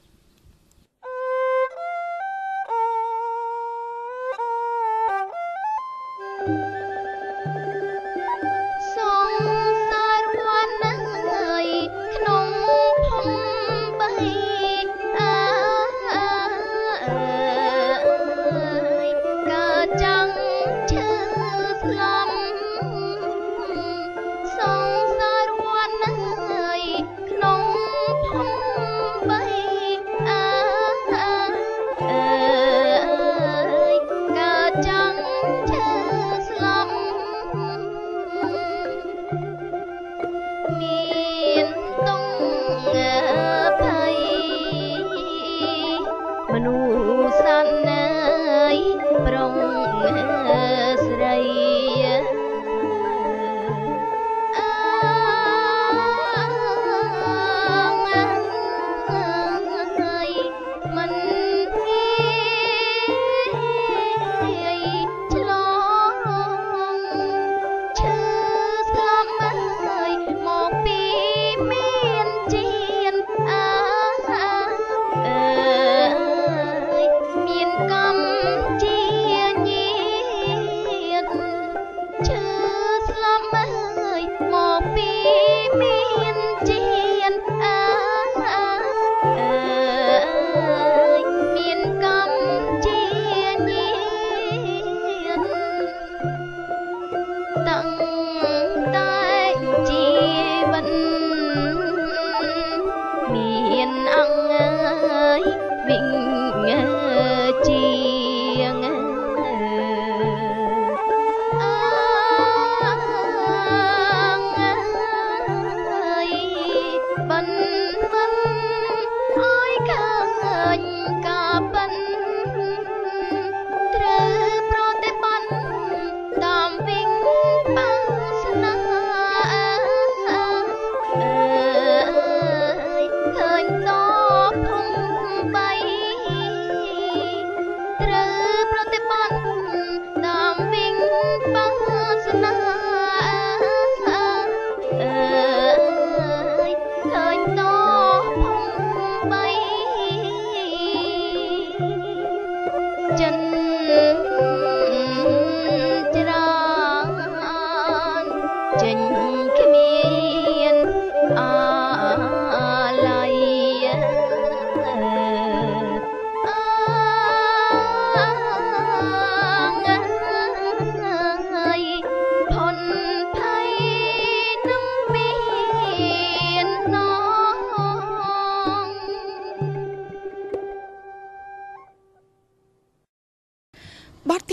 បទទី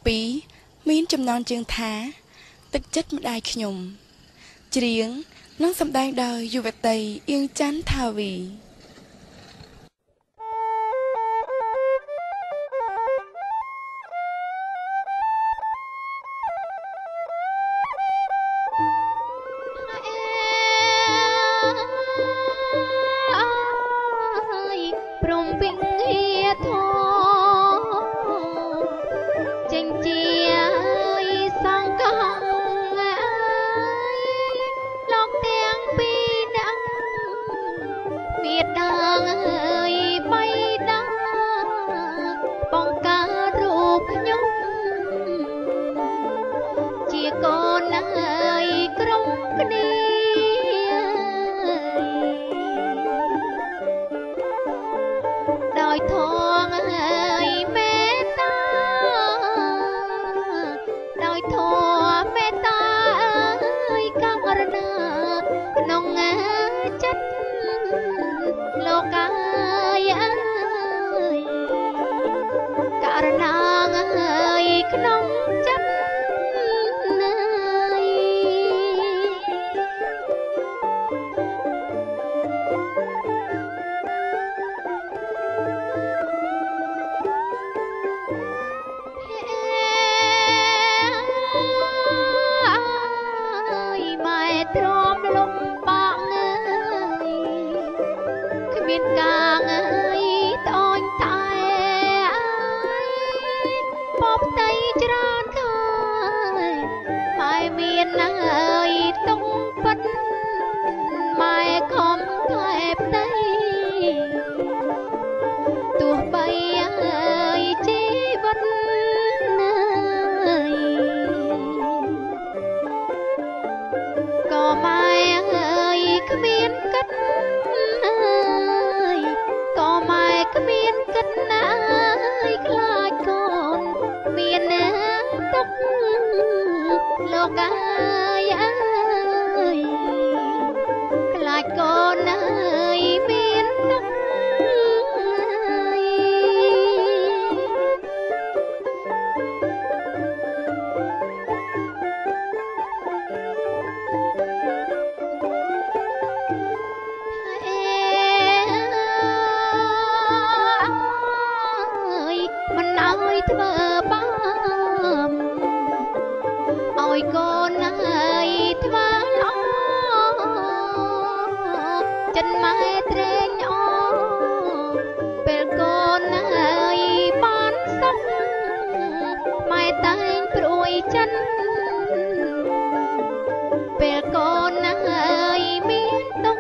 17មានចំណងជើងថាទឹកចិត្តម្ដាយខ្ញុំច្រៀងនិងសម្ដែងដោយយុវតីអៀងច័ន្ទថាវី tay tròn khơi mai miền ơi tung bất mai không kẹp tay tua bay ơi chi vật có mai ơi cứ miên cất ơi có mai cứ miên cất ơi lại còn miên tóc lô ơi ơi lại còn ơi miên tóc thơ bám ôi con ơi thơ lo chân mai tre nhỏ bel con ơi bán sóc mai tay trôi chân bel con ơi miên tông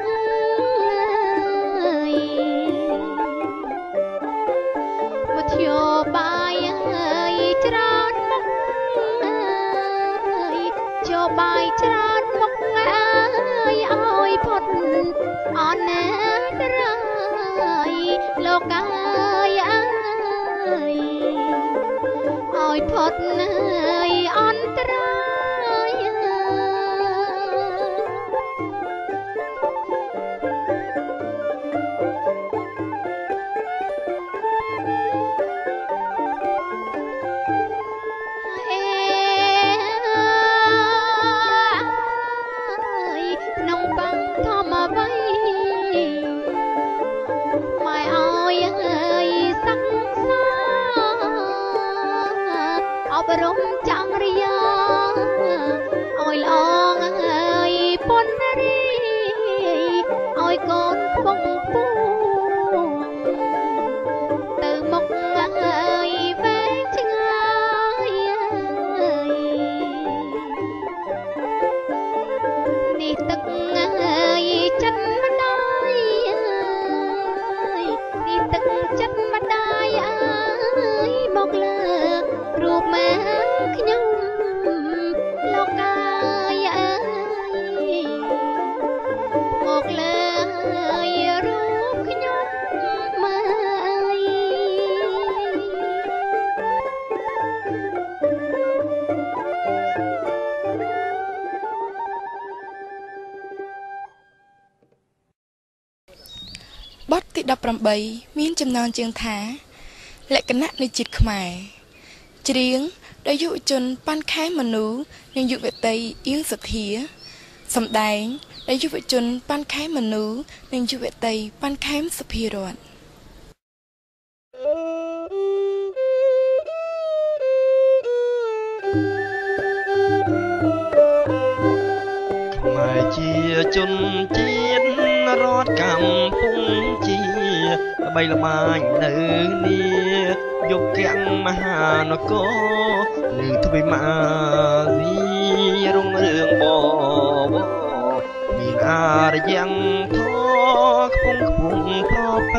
một chiều bay trán mốc cho bài trán mốc ơi phật on trời lô ơi ơi phật ơi on trời rung chẳng ria ôi long ơi pon ri ôi con bông pu từ mộc ơi về chân ơi đi tức ơi chân mắt đai đi tức chân mắt đai ơi một lơ ruột mẹ nhung lo cay ơi một lời ruột nhung mày bótទី18មានចំណងជើងថាលក្ខណៈនៃជាតិខ្មែរច្រៀងដោយយុវជនប៉ាន់ខែមនូនិងយុវតីអៀងសុធាសម្ដែងដោយយុវជនប៉ាន់ខែមនូនិងយុវតីប៉ាន់ខែមសុភារតន៍ខ្មែរជាជនជាតិរដ្ឋកម្ពុជាល្បីល្បាញនៅនេះយកគាំងមហានគរនឹងទ្វីបអាស៊ីរុងរឿងបបមានអរយ៉ាងធខ្ពង់ខ្ពង់ប្របី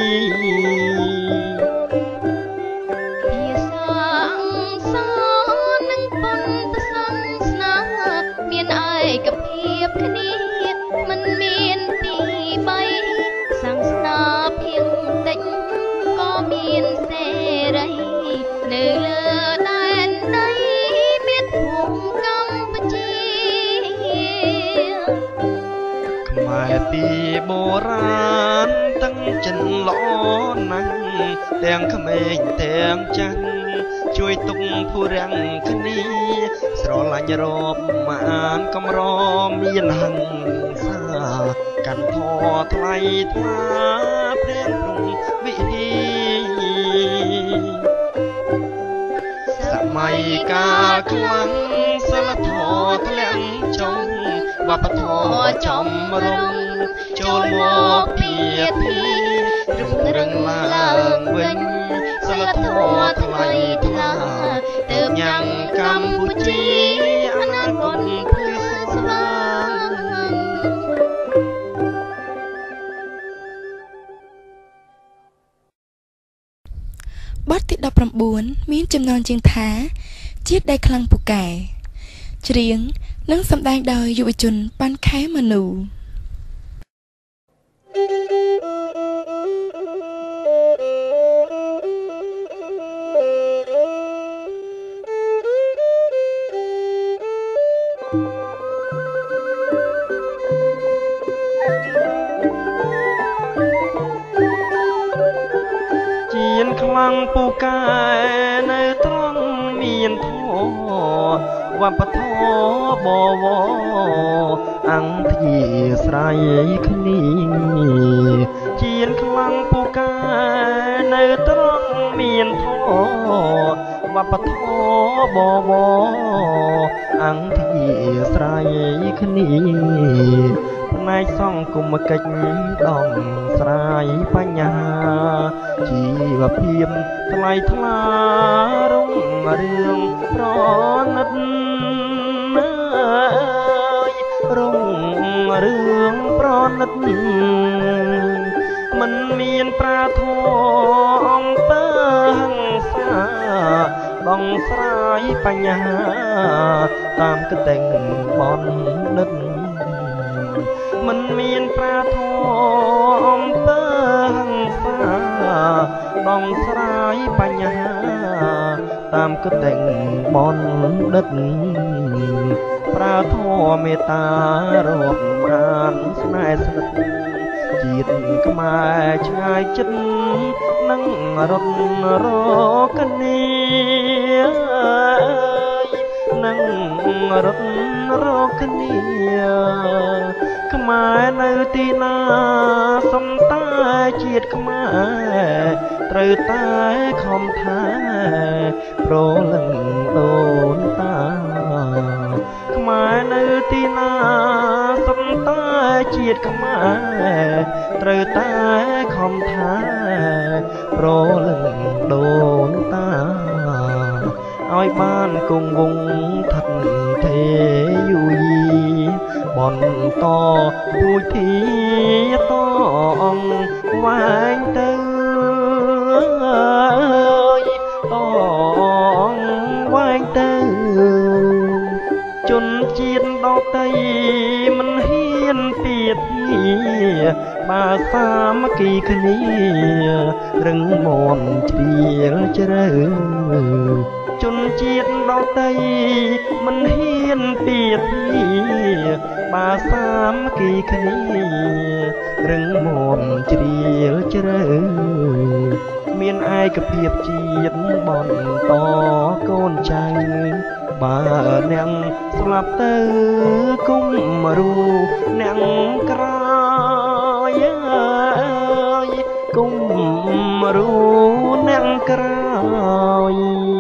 ពីបុរាណទាំងចិនល្អណាស់ទាំងក្មេងទាំងចាស់ជួយទុកភូរាំងគ្នាស្រឡាញ់រອບមកអានកំរមានហឹងសាកាន់ធរថ្លៃថ្លាព្រៀងព្រំវិធីសម័យកាលខ្លាំងសិលធម៌ធ្លាក់ចុងវប្បធម៌ចំរងចូលមកពីរឹងឡើងវិញសិលធម៌ថ្លៃថ្លាទើបញ៉ាំកម្ពុជាអនាគតភ្លឺស្វាងបទទី19មានចំណងជើងថាជាតិដែលខ្លាំងពូកែច្រៀងនិងសម្ដែងដោយយុវជនប៉ាន់ខែមនូខ្លាំងពូកែនៅត្រង់មានធម៌វប្បធម៌បវរអង្គធាស្រ័យគ្នាជាខ្លាំងពូកែនៅត្រង់មានធម៌វប្បធម៌បវរអង្គធាស្រ័យគ្នាផ្នែកសង្គមកិច្ចដងស្រាយបញ្ហាជីវភាពថ្លៃថ្លារុងរឿងប្រណិតរុងរឿងប្រណិតមិនមានប្រាធម៌អំពើហិង្សាបងស្រាយបញ្ហាតាមកតេងបនដិតមិនមានប្រាធម៌អំពើហិង្សាបងស្រាយបញ្ហាតាមកតេងបនដិតប្រាធម៌មេត្តារាប់អានស្នេហ៍ស្និទ្ធជាតិខ្មែរឆ្ងាយចិត្តនឹងរត់រកគ្នានឹងរត់រកគ្នាខ្មែរនៅទីណាសំតែជាតិខ្មែរត្រូវតែខំថាប្រលឹងដូនតាខ្មែរនៅទីណាសំតែជាតិខ្មែរត្រូវតែខំថាប្រលឹងដូនតាឲ្យបានគង់វង្សថិតថេរយូរយីបន្តពូជធាតងវែងទៅតងវែងទៅជនជាតិដទៃមិនហ៊ានពៀតភាបើសាមគ្គីគ្នារឹងមាំជ្រៀលជ្រៅជនជាតិដទៃមិនហ៊ានពៀតភាបើសាមគ្គីគ្នារឹងមាំជ្រៀលជ្រៅមានឯកភាពជាតិបន្តកូនចៅបើអ្នកស្លាប់ទៅគុំរូអ្នកក្រោយគុំរូអ្នកក្រោយ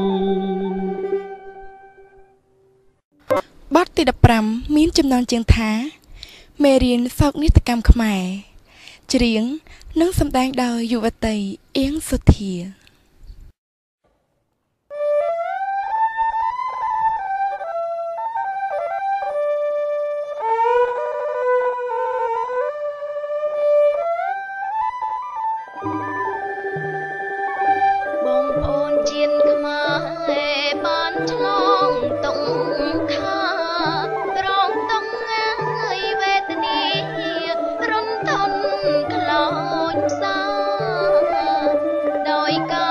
បទទី15មានចំណងជើងថាមេរៀនសោកនាដកម្មខ្មែរច្រៀងនិងសម្ដែងដោយយុវតីអៀងសុធាបងប្អូនជាតិខ្មែរបានឆ្លងតុងខាត្រង់តុងហើយវេទនារន្ធន់ខ្លោចផ្សាដោយកា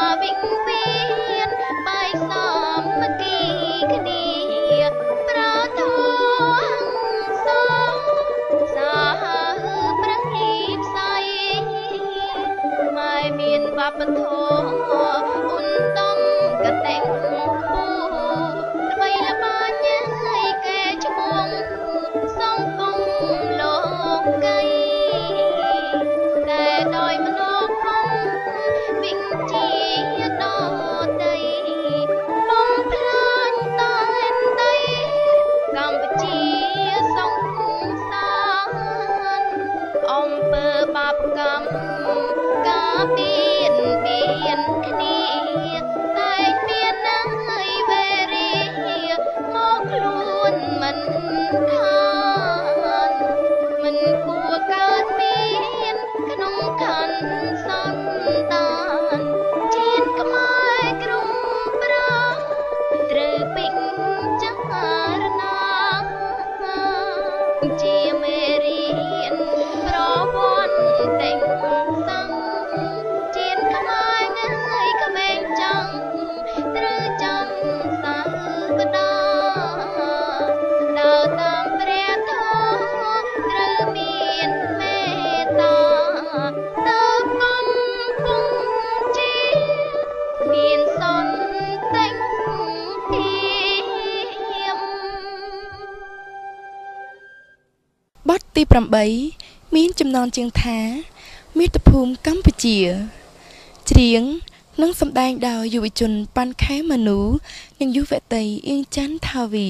ទី8មានចំណងជើងថាមាតុភូមិកម្ពុជាច្រៀងនិងសម្ដែងដោយយុវជនប៉ាន់ខែមនូនិងយុវតីអៀងច័ន្ទថាវី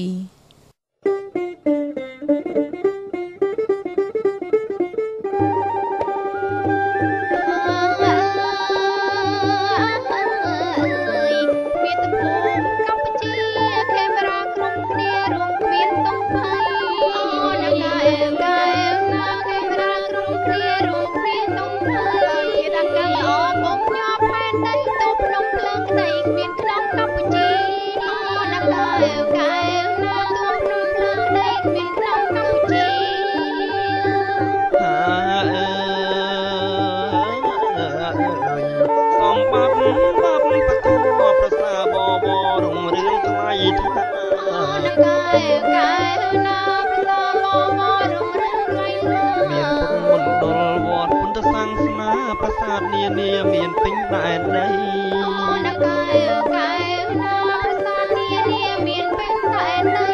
មានពេញដែនដីមានពេញដែនដី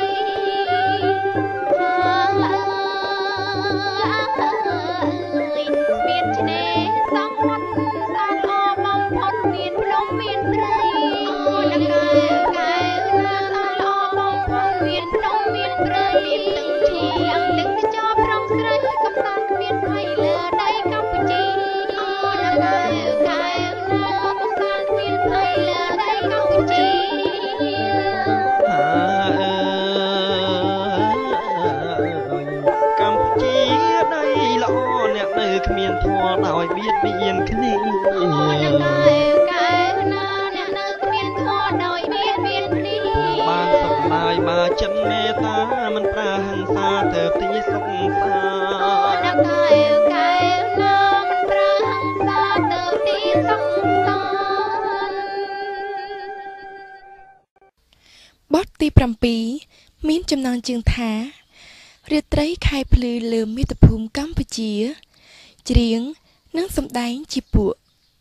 មានឆ្នេរសងវត្តស្អាតល្អបំផុតមានភ្នំមានព្រៃនគរកែវស្អាតល្អបំផុតមានភ្នំមានព្រៃមានទឹកឈៀងទឹកចោប្រំស្រីកំសាន្តគ្មានភ័យលើដីកម្ពុជាគ្មានធម៌ដោយបៀតបៀនគ្នាបានសុខហើយបើចិនមេត្តាមិនប្រាហិង្សាទៅទីសុខសាបទទី7មានចំណងជើងថារាត្រីខែភ្លឺលើមាតុភូមិកម្ពុជាច្រៀងនិងសម្ដែងជាពួក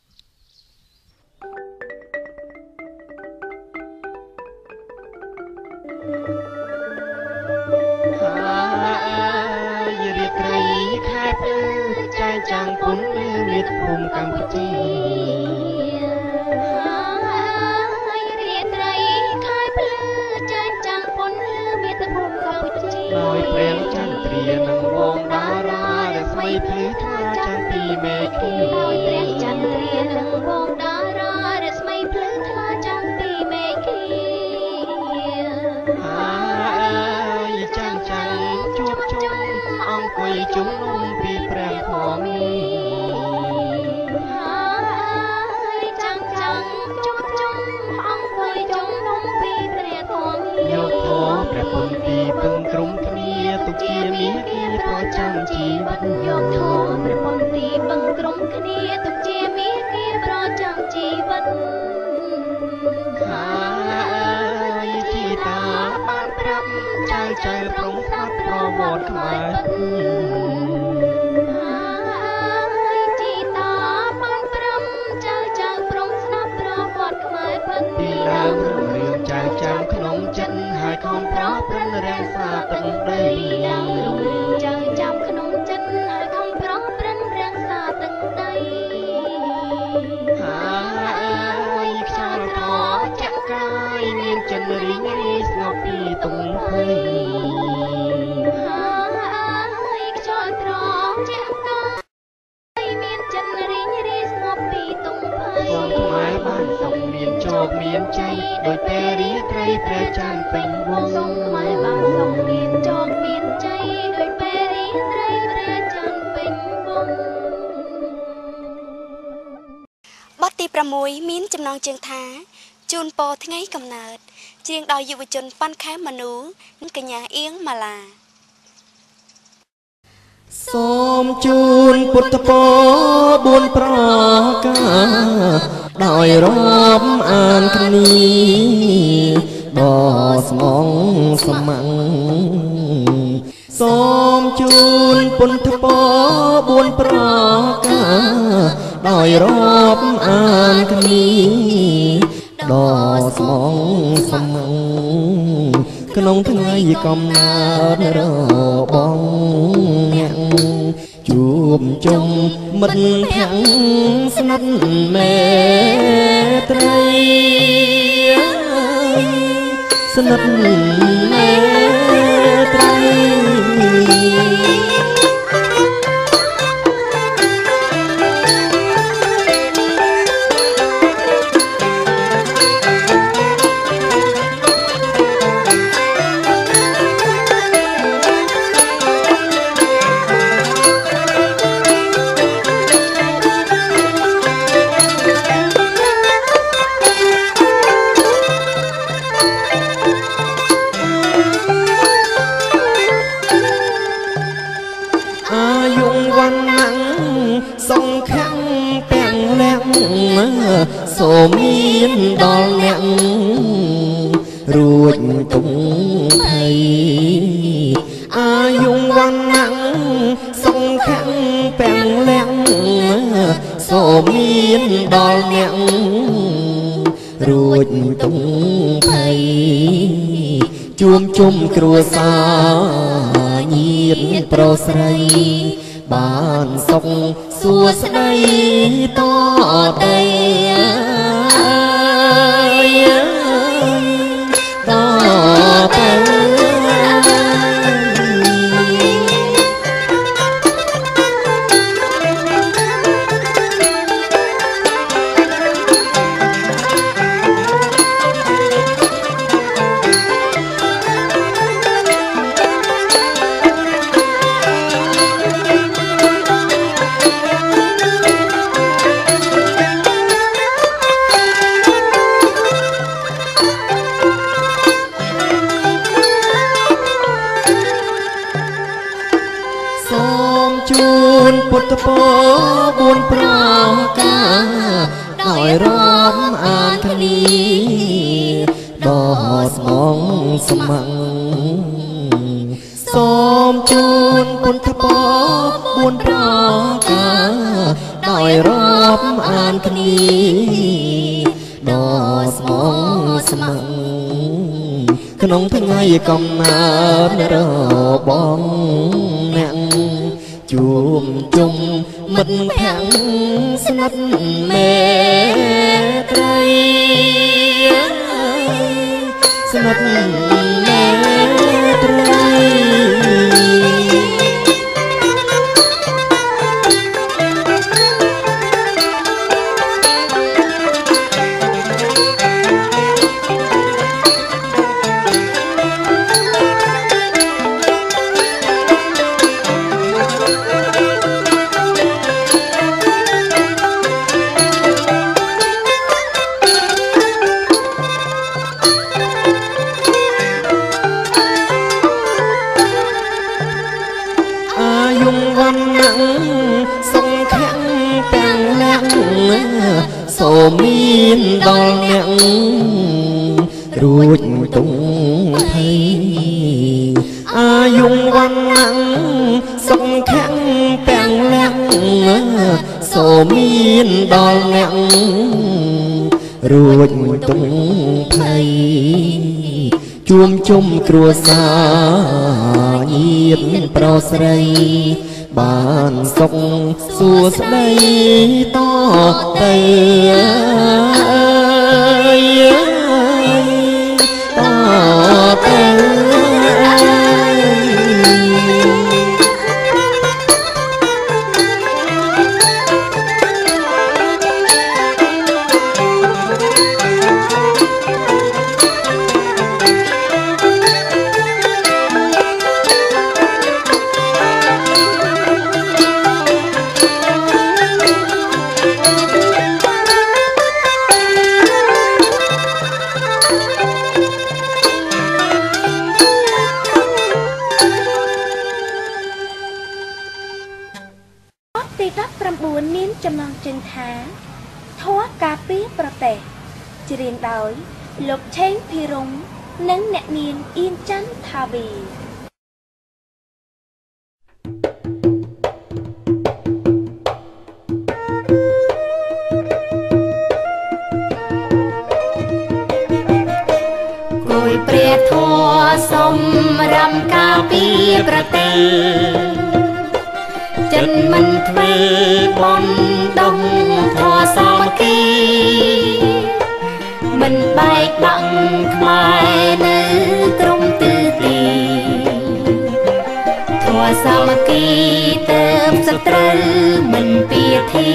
រាត្រីខែភ្លឺចែកចាំងពុនលើមាតុភូមិកម្ពុជារាត្រីខែភ្លឺចែកចាំងពុនលើមាតុភូមិកម្ពុជាដោយព្រះចន្ទ្រានិងវងតារារស្មីភ្លឺថ្លាចាំងពីមេឃដោយព្រះចន្ទ្រានិងវងតារារស្មីភ្លឺថ្លាចាំងពីមេឃហើយចាំងជួបជុំអង្គុយជុំនុំពីព្រះធម៌ហើយចាំងជួបជុំអង្គុយជុំនុំពីព្រះធម៌យកធម៌ព្រះគុណទីពឹងក្រុមគ្នាទុកជាមាគ៌ាប្រចាំជីវិតយកធម៌ព្រះគុណទីពឹងក្រុមគ្នាទុកជាមាគ៌ាប្រចាំជីវិតហើយជីតាបានប្រាប់ចៅប្រុងស្ដាប់ប្រវត្តិខ្មែរហើយជីតាបានប្រាប់ចៅប្រុងស្ដាប់ប្រវត្តិខ្មែរពិតពីដើមរឿងចៅក្នុងចិត្តហើយខំប្រោសប្រឹងរាំងសាទឹកដីដើមរឿងចៅក្នុងចិត្តហើយខំប្រោសប្រឹងរាំងសាទឹកដីហើយខ្យល់ត្រជាក់កាយមានចិនរីងរីស្ងប់ពីទុំភ័យហើយខ្យល់ត្រជាក់កាយមានចិនរីងរីស្ងប់ពីទុំភ័យខ្មែរបានសុខមានជោគមានជ័យដោយពេលរាត្រីព្រះច័ន្ទពេញវងខ្មែរបានសុខមានជោគមានជ័យដោយពេលរាត្រីព្រះច័ន្ទពេញវងបទទី6មានចំណងជើងថាជូនពរថ្ងៃកំណើតច្រៀងដោយយុវជនប៉ាន់ខែមនូនិងកញ្ញាអៀងម៉ាឡាសូមជូនពុទ្ធពរ4ប្រការដោយរាប់អានគ្នាដ៏ស្មងស្ម័គ្រសូមជូនពុទ្ធពរ4ប្រការដោយរាប់អានគ្នាដ៏ស្មងស្ម័គ្រក្នុងថ្ងៃកំណើតរបស់អ្នកជួបជុំមិត្តភក្តិស្និទ្ធមេត្រីស្និទ្ធមេត្រី សូមមានដល់អ្នករួចទុំភ័យអាយុវណ្ណៈសង្ខាំពាំងលាក់សូមមានដល់អ្នករួចទុំភ័យជួមជុំគ្រួសារញាតិប្រុសស្រីបានសុខសួស្តីតទៅតទៅ ពុទ្ធពរបួនប្រការដោយរាប់អានគ្នាដ៏ស្មងស្ម័គ្រសូមជូនពុទ្ធពរបួនប្រការដោយរាប់អានគ្នាដ៏ស្មងស្ម័គ្រក្នុងថ្ងៃកំណើតរបស់អ្នកជួមជុំមិត្តភក្តិស្និទ្ធមេត្រីស្និទ្ធមេត្រី សូមមានដល់អ្នករួចទុំភ័យអាយុវណ្ណៈសុខៈពាំងលាក់សូមមានដល់អ្នករួចទុំភ័យជួមជុំគ្រួសារញាតិប្រុសស្រីបានសុខសួស្តីតទៅតទៅមានចំណងជើងថាធម៌ការពារប្រទេសច្រៀងដោយលោកឆេងភីរុងនិងអ្នកនាងអៀងច័ន្ទថាវីព្រះធម៌សំរំការពារប្រទេសចិនមិនធ្វើបន់ដងធម៌សាមគ្គីមិនបែកបាក់ខ្មែរនៅក្រុមទិទីធម៌សាមគ្គីទៅសត្រូវមិនពៀធា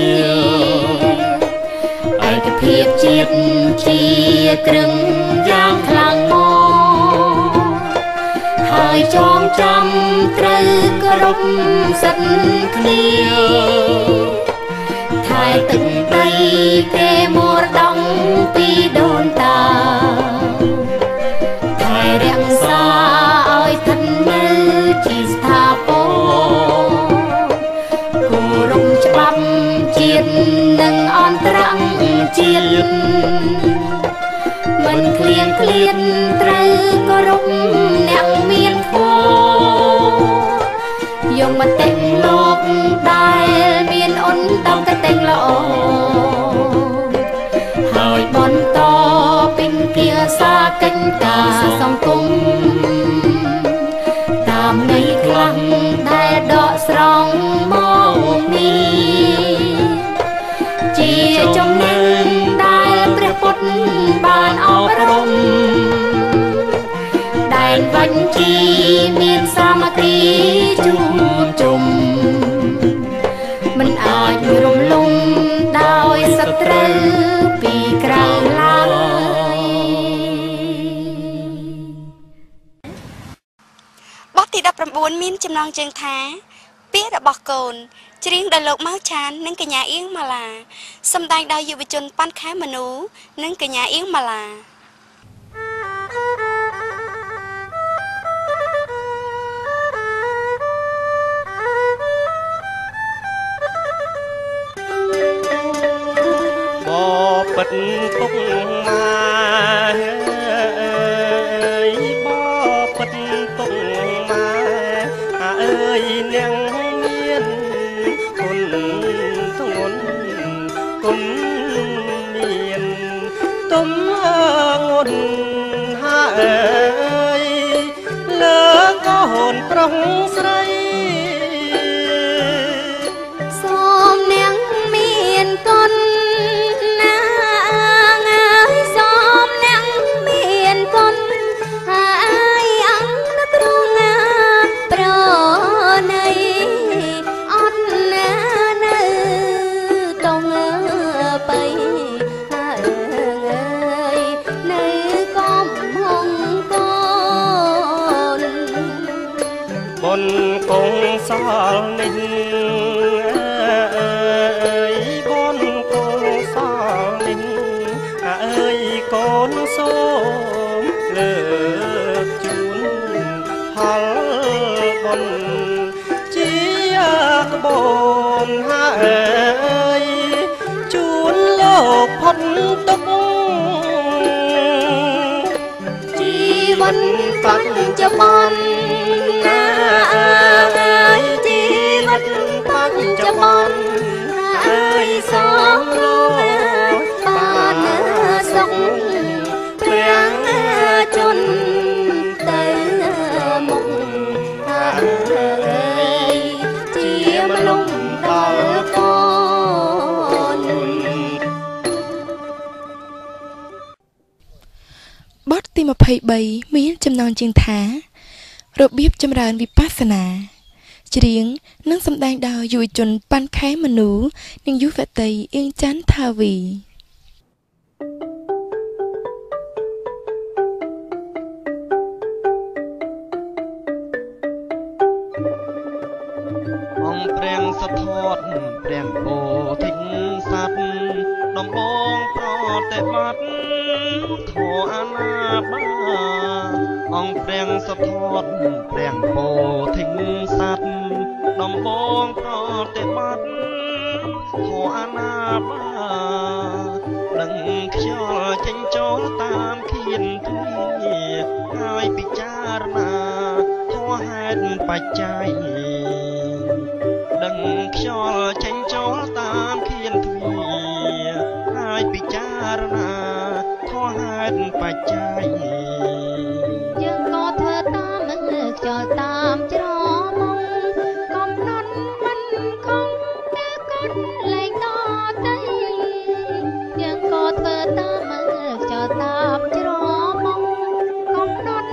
ឯកភាពជាតិជាគ្រឹងយ៉ាងខ្លាំងមកហើយចងចាំត្រូវគោរពសិទ្ធិគ្នាថែទឹកដីគេមរតកពីដូនតាថែរក្សាឲ្យស្ថិតនៅជាស្ថាពរគោរពច្បាប់ជាតិនិងអន្តរជាតិមិនឃ្លានត្រូវគោរពអ្នកមានធម៌យកមតិលោកដែលមានអន្តរកិច្ចល្អហើយបន្តពេញភាសាកិច្ចការសង្គមតាមន័យខ្លាំងដែលដកស្រង់មកនេះជាចំណេញដែលព្រះពុទ្ធបានអប់រំដែលបញ្ជីមានសាមគ្គីជួបជុំមិនអាចរំលំដោយសត្រូវពីក្រៅឡើយបទទី19មានចំណងជើងថាពាក្យរបស់កូនច្រៀងដោយលោកម៉ៅឆាននិងកញ្ញាអៀងម៉ាឡាសម្ដែងដោយយុវជនប៉ាន់ខែមនូនិងកញ្ញាអៀងម៉ាឡាបពិតពុកម៉ែបពិតពុកម៉ែអើយនាងមានគុណធ្ងន់គុណមានទុំងន់ហើយលើកូនប្រុសស្រីសូមនាងមានគុណកងសល់នេះអើយបនកងសល់នេះអើយកូនសូមលើកជូនផលបុណ្យជាក្បូនហើយជូនលោកផុតទុក្ខជីវិតបច្ចុប្បន្នជីវិតបច្ចុប្បន្នហើយសូមលោកបានសុខព្រះជន្មទៅមុខហើយជាមនុស្សដល់កូនបទទី23មានចំណងជើងថារបៀបចម្រើនវិបស្សនាច្រៀងនិងសម្ដែងដោយយុវជនប៉ាន់ខែមនូនិងយុវតីអៀងច័ន្ទថាវីអង្គព្រាំងសថតព្រាំងពោធិសត្វដំបងប្រតិបត្តិធម៌អាណាបាអង្គព្រាំងសថតព្រាំងពោធិសត្វដំបងប្រតិបត្តិធម៌អាណាបាដឹងខ្យល់ចេញចូលតាមខៀនទ្វាហើយពិចារណាធម៌ហេតុបច្ច័យដឹងខ្យល់ចេញចូលតាមខៀនទ្វាហើយពិចារណាធម៌ហេតុបច្ច័យ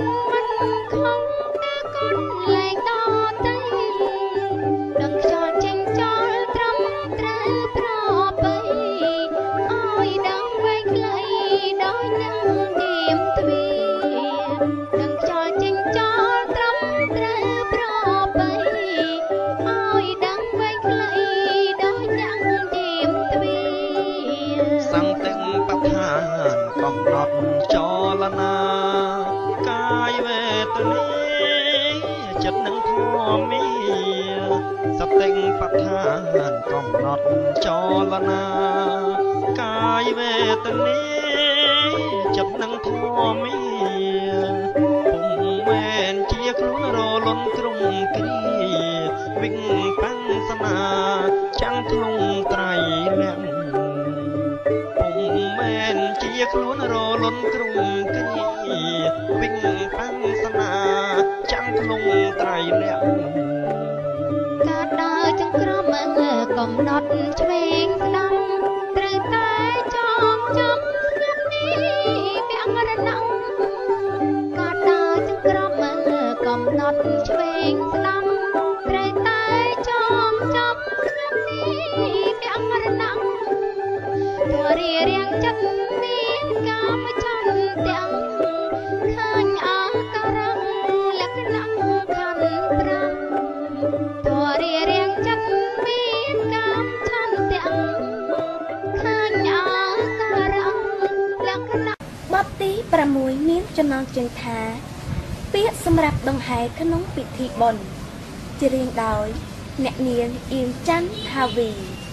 មានចំណងជើងថាពាក្យសម្រាប់ដង្ហែក្នុងពិធីបុណ្យច្រៀងដោយអ្នកនាងអៀងច័ន្ទថាវី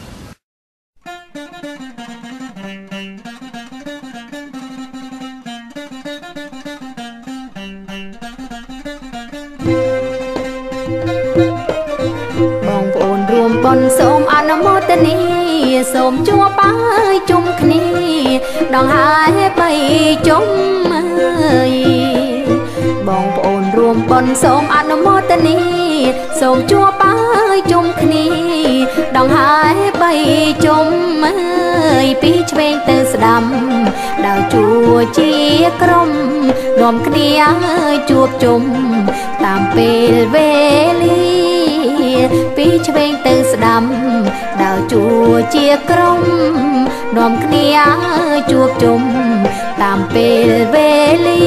បងប្អូនរួមបុណ្យសូមអនុមោទនាសូមជួបបាយជុំគ្នាដង្ហែបីជុំបងប្អូនរួមបុណ្យសូមអនុមោទនាសូមជួបបាយជុំគ្នាដង្ហែបីជុំពីឆ្វេងទៅស្ដាំដើរជួជាក្រុមនាំគ្នាជួបជុំតាមពេលវេលាពីឆ្វេងទៅស្ដាំដើរជួជាក្រុមនាំគ្នាជួបជុំតាមពេលវេលា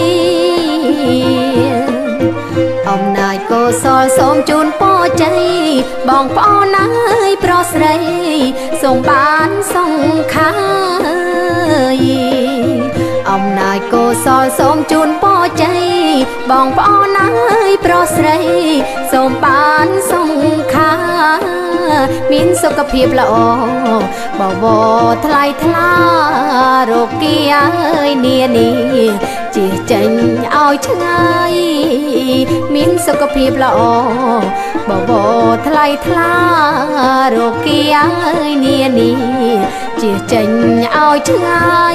អំណាចកុសលសូមជូនពរជ័យបងប្អូនអើយប្រុសស្រីសូមបានសង្ខាយអំណាចកុសលសូមជូនពរជ័យបងប្អូនអើយប្រុសស្រីសូមបានសង្ខាយមានសុខភាពល្អបវរថ្លៃថ្លារោគីអើយនានាជិះចេញឲ្យឆ្ងាយមានសុខភាពល្អបវរថ្លៃថ្លារោគីអើយនានាជិះចេញឲ្យឆ្ងាយ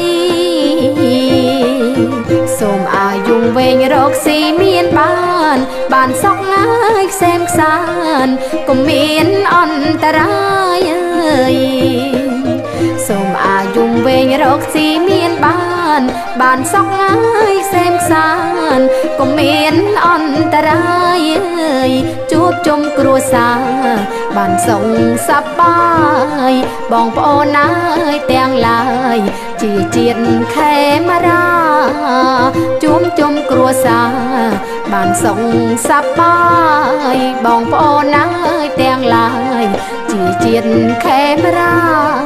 សូមអាយុវែងរកស៊ីមានបានសុខងាយខ្សែមខ្សានកុំមានអន្តរាយអើយសូមអាយុវែងរកស៊ីមានបានសុខងាយខ្សែមខ្សានកុំមានអន្តរាយអើយជួបជុំគ្រួសារបានសុខសប្បាយបងប្អូនអើយទាំងឡាយជាជាតិខេមរាជួបជុំគ្រួសារបានសុខសប្បាយបងប្អូនអើយទាំងឡាយជាជាតិខេមរា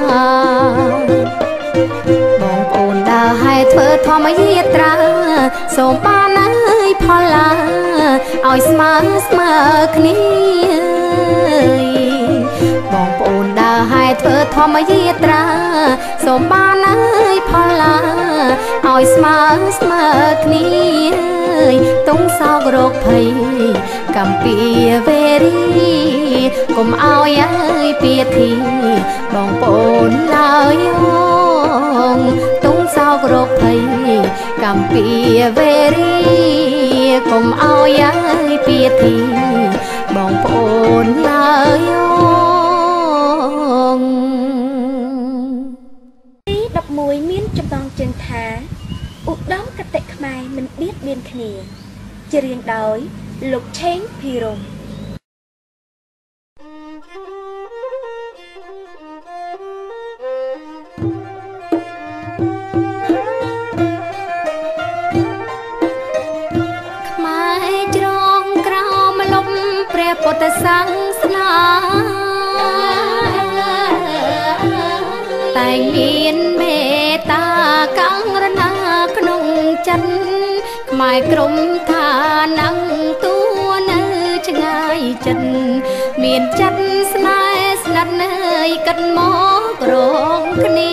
បងប្អូនដើរហែធ្វើធម្មយាត្រាសូមបានអើយផលឡាឲ្យស្មើគ្នាបងប្អូនដើរហែធ្វើធម្មយាត្រាសូមបានអើយផលឡាឲ្យស្មើគ្នាទុំសោករោគភ័យកំពីវេរីកុំឲ្យអើយពីធីបងប្អូនឡើយទុំសោករោគភ័យកំពីវេរីកុំឲ្យអើយពីធីបងប្អូនឡើយទី11មានចំណងជើងថាឧត្តមកតេខ្មែរមិនបៀតបៀនគ្នាច្រៀងដោយលោកឆេងភីរំពុទ្ធសាសនាតែមានមេត្តាកង្រណាក្នុងចិត្តខ្មែរក្រុមថានឹងទួនៅឆ្ងាយចិត្តមានចិត្តស្នេហ៍ស្និទ្ធនៅកិតមកក្រងគ្នា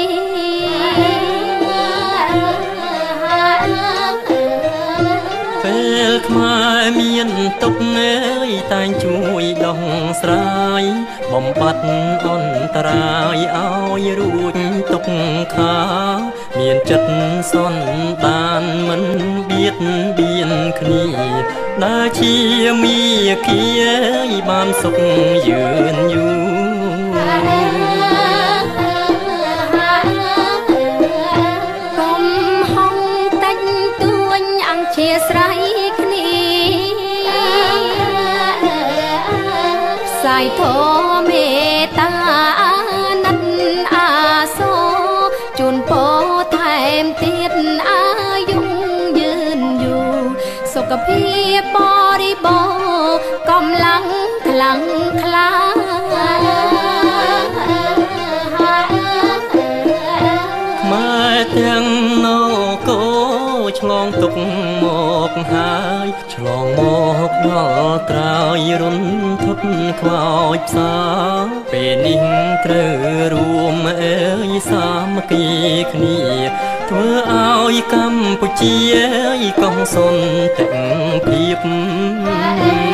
ពេលខ្មែរមានទុកអើយតែងជួយដោះស្រាយបំបត្តិអន្តរាយឲ្យរួចទុកខាមានចិត្តសន្តានមិនបៀតបៀនគ្នាដែលជាមីគាបានសុខយឺនយូរជាស្រ័យគ្នាផ្សាយធម៌មេត្តាណិតអាសូរជូនពរថែមទៀតអាយុយឺនយូរសុខភាពបរិបូរណ៍កម្លាំងខ្លាំងក្លាខ្មែរទាំងនគរឆ្លងទុកមកហើយឆ្លងមកដល់ត្រើយរុនធុតខ្លោចផ្សាពេលនេះត្រូវរួមអើយសាមគ្គីគ្នាធ្វើឲ្យកម្ពុជាកុំសុនទាំងភាព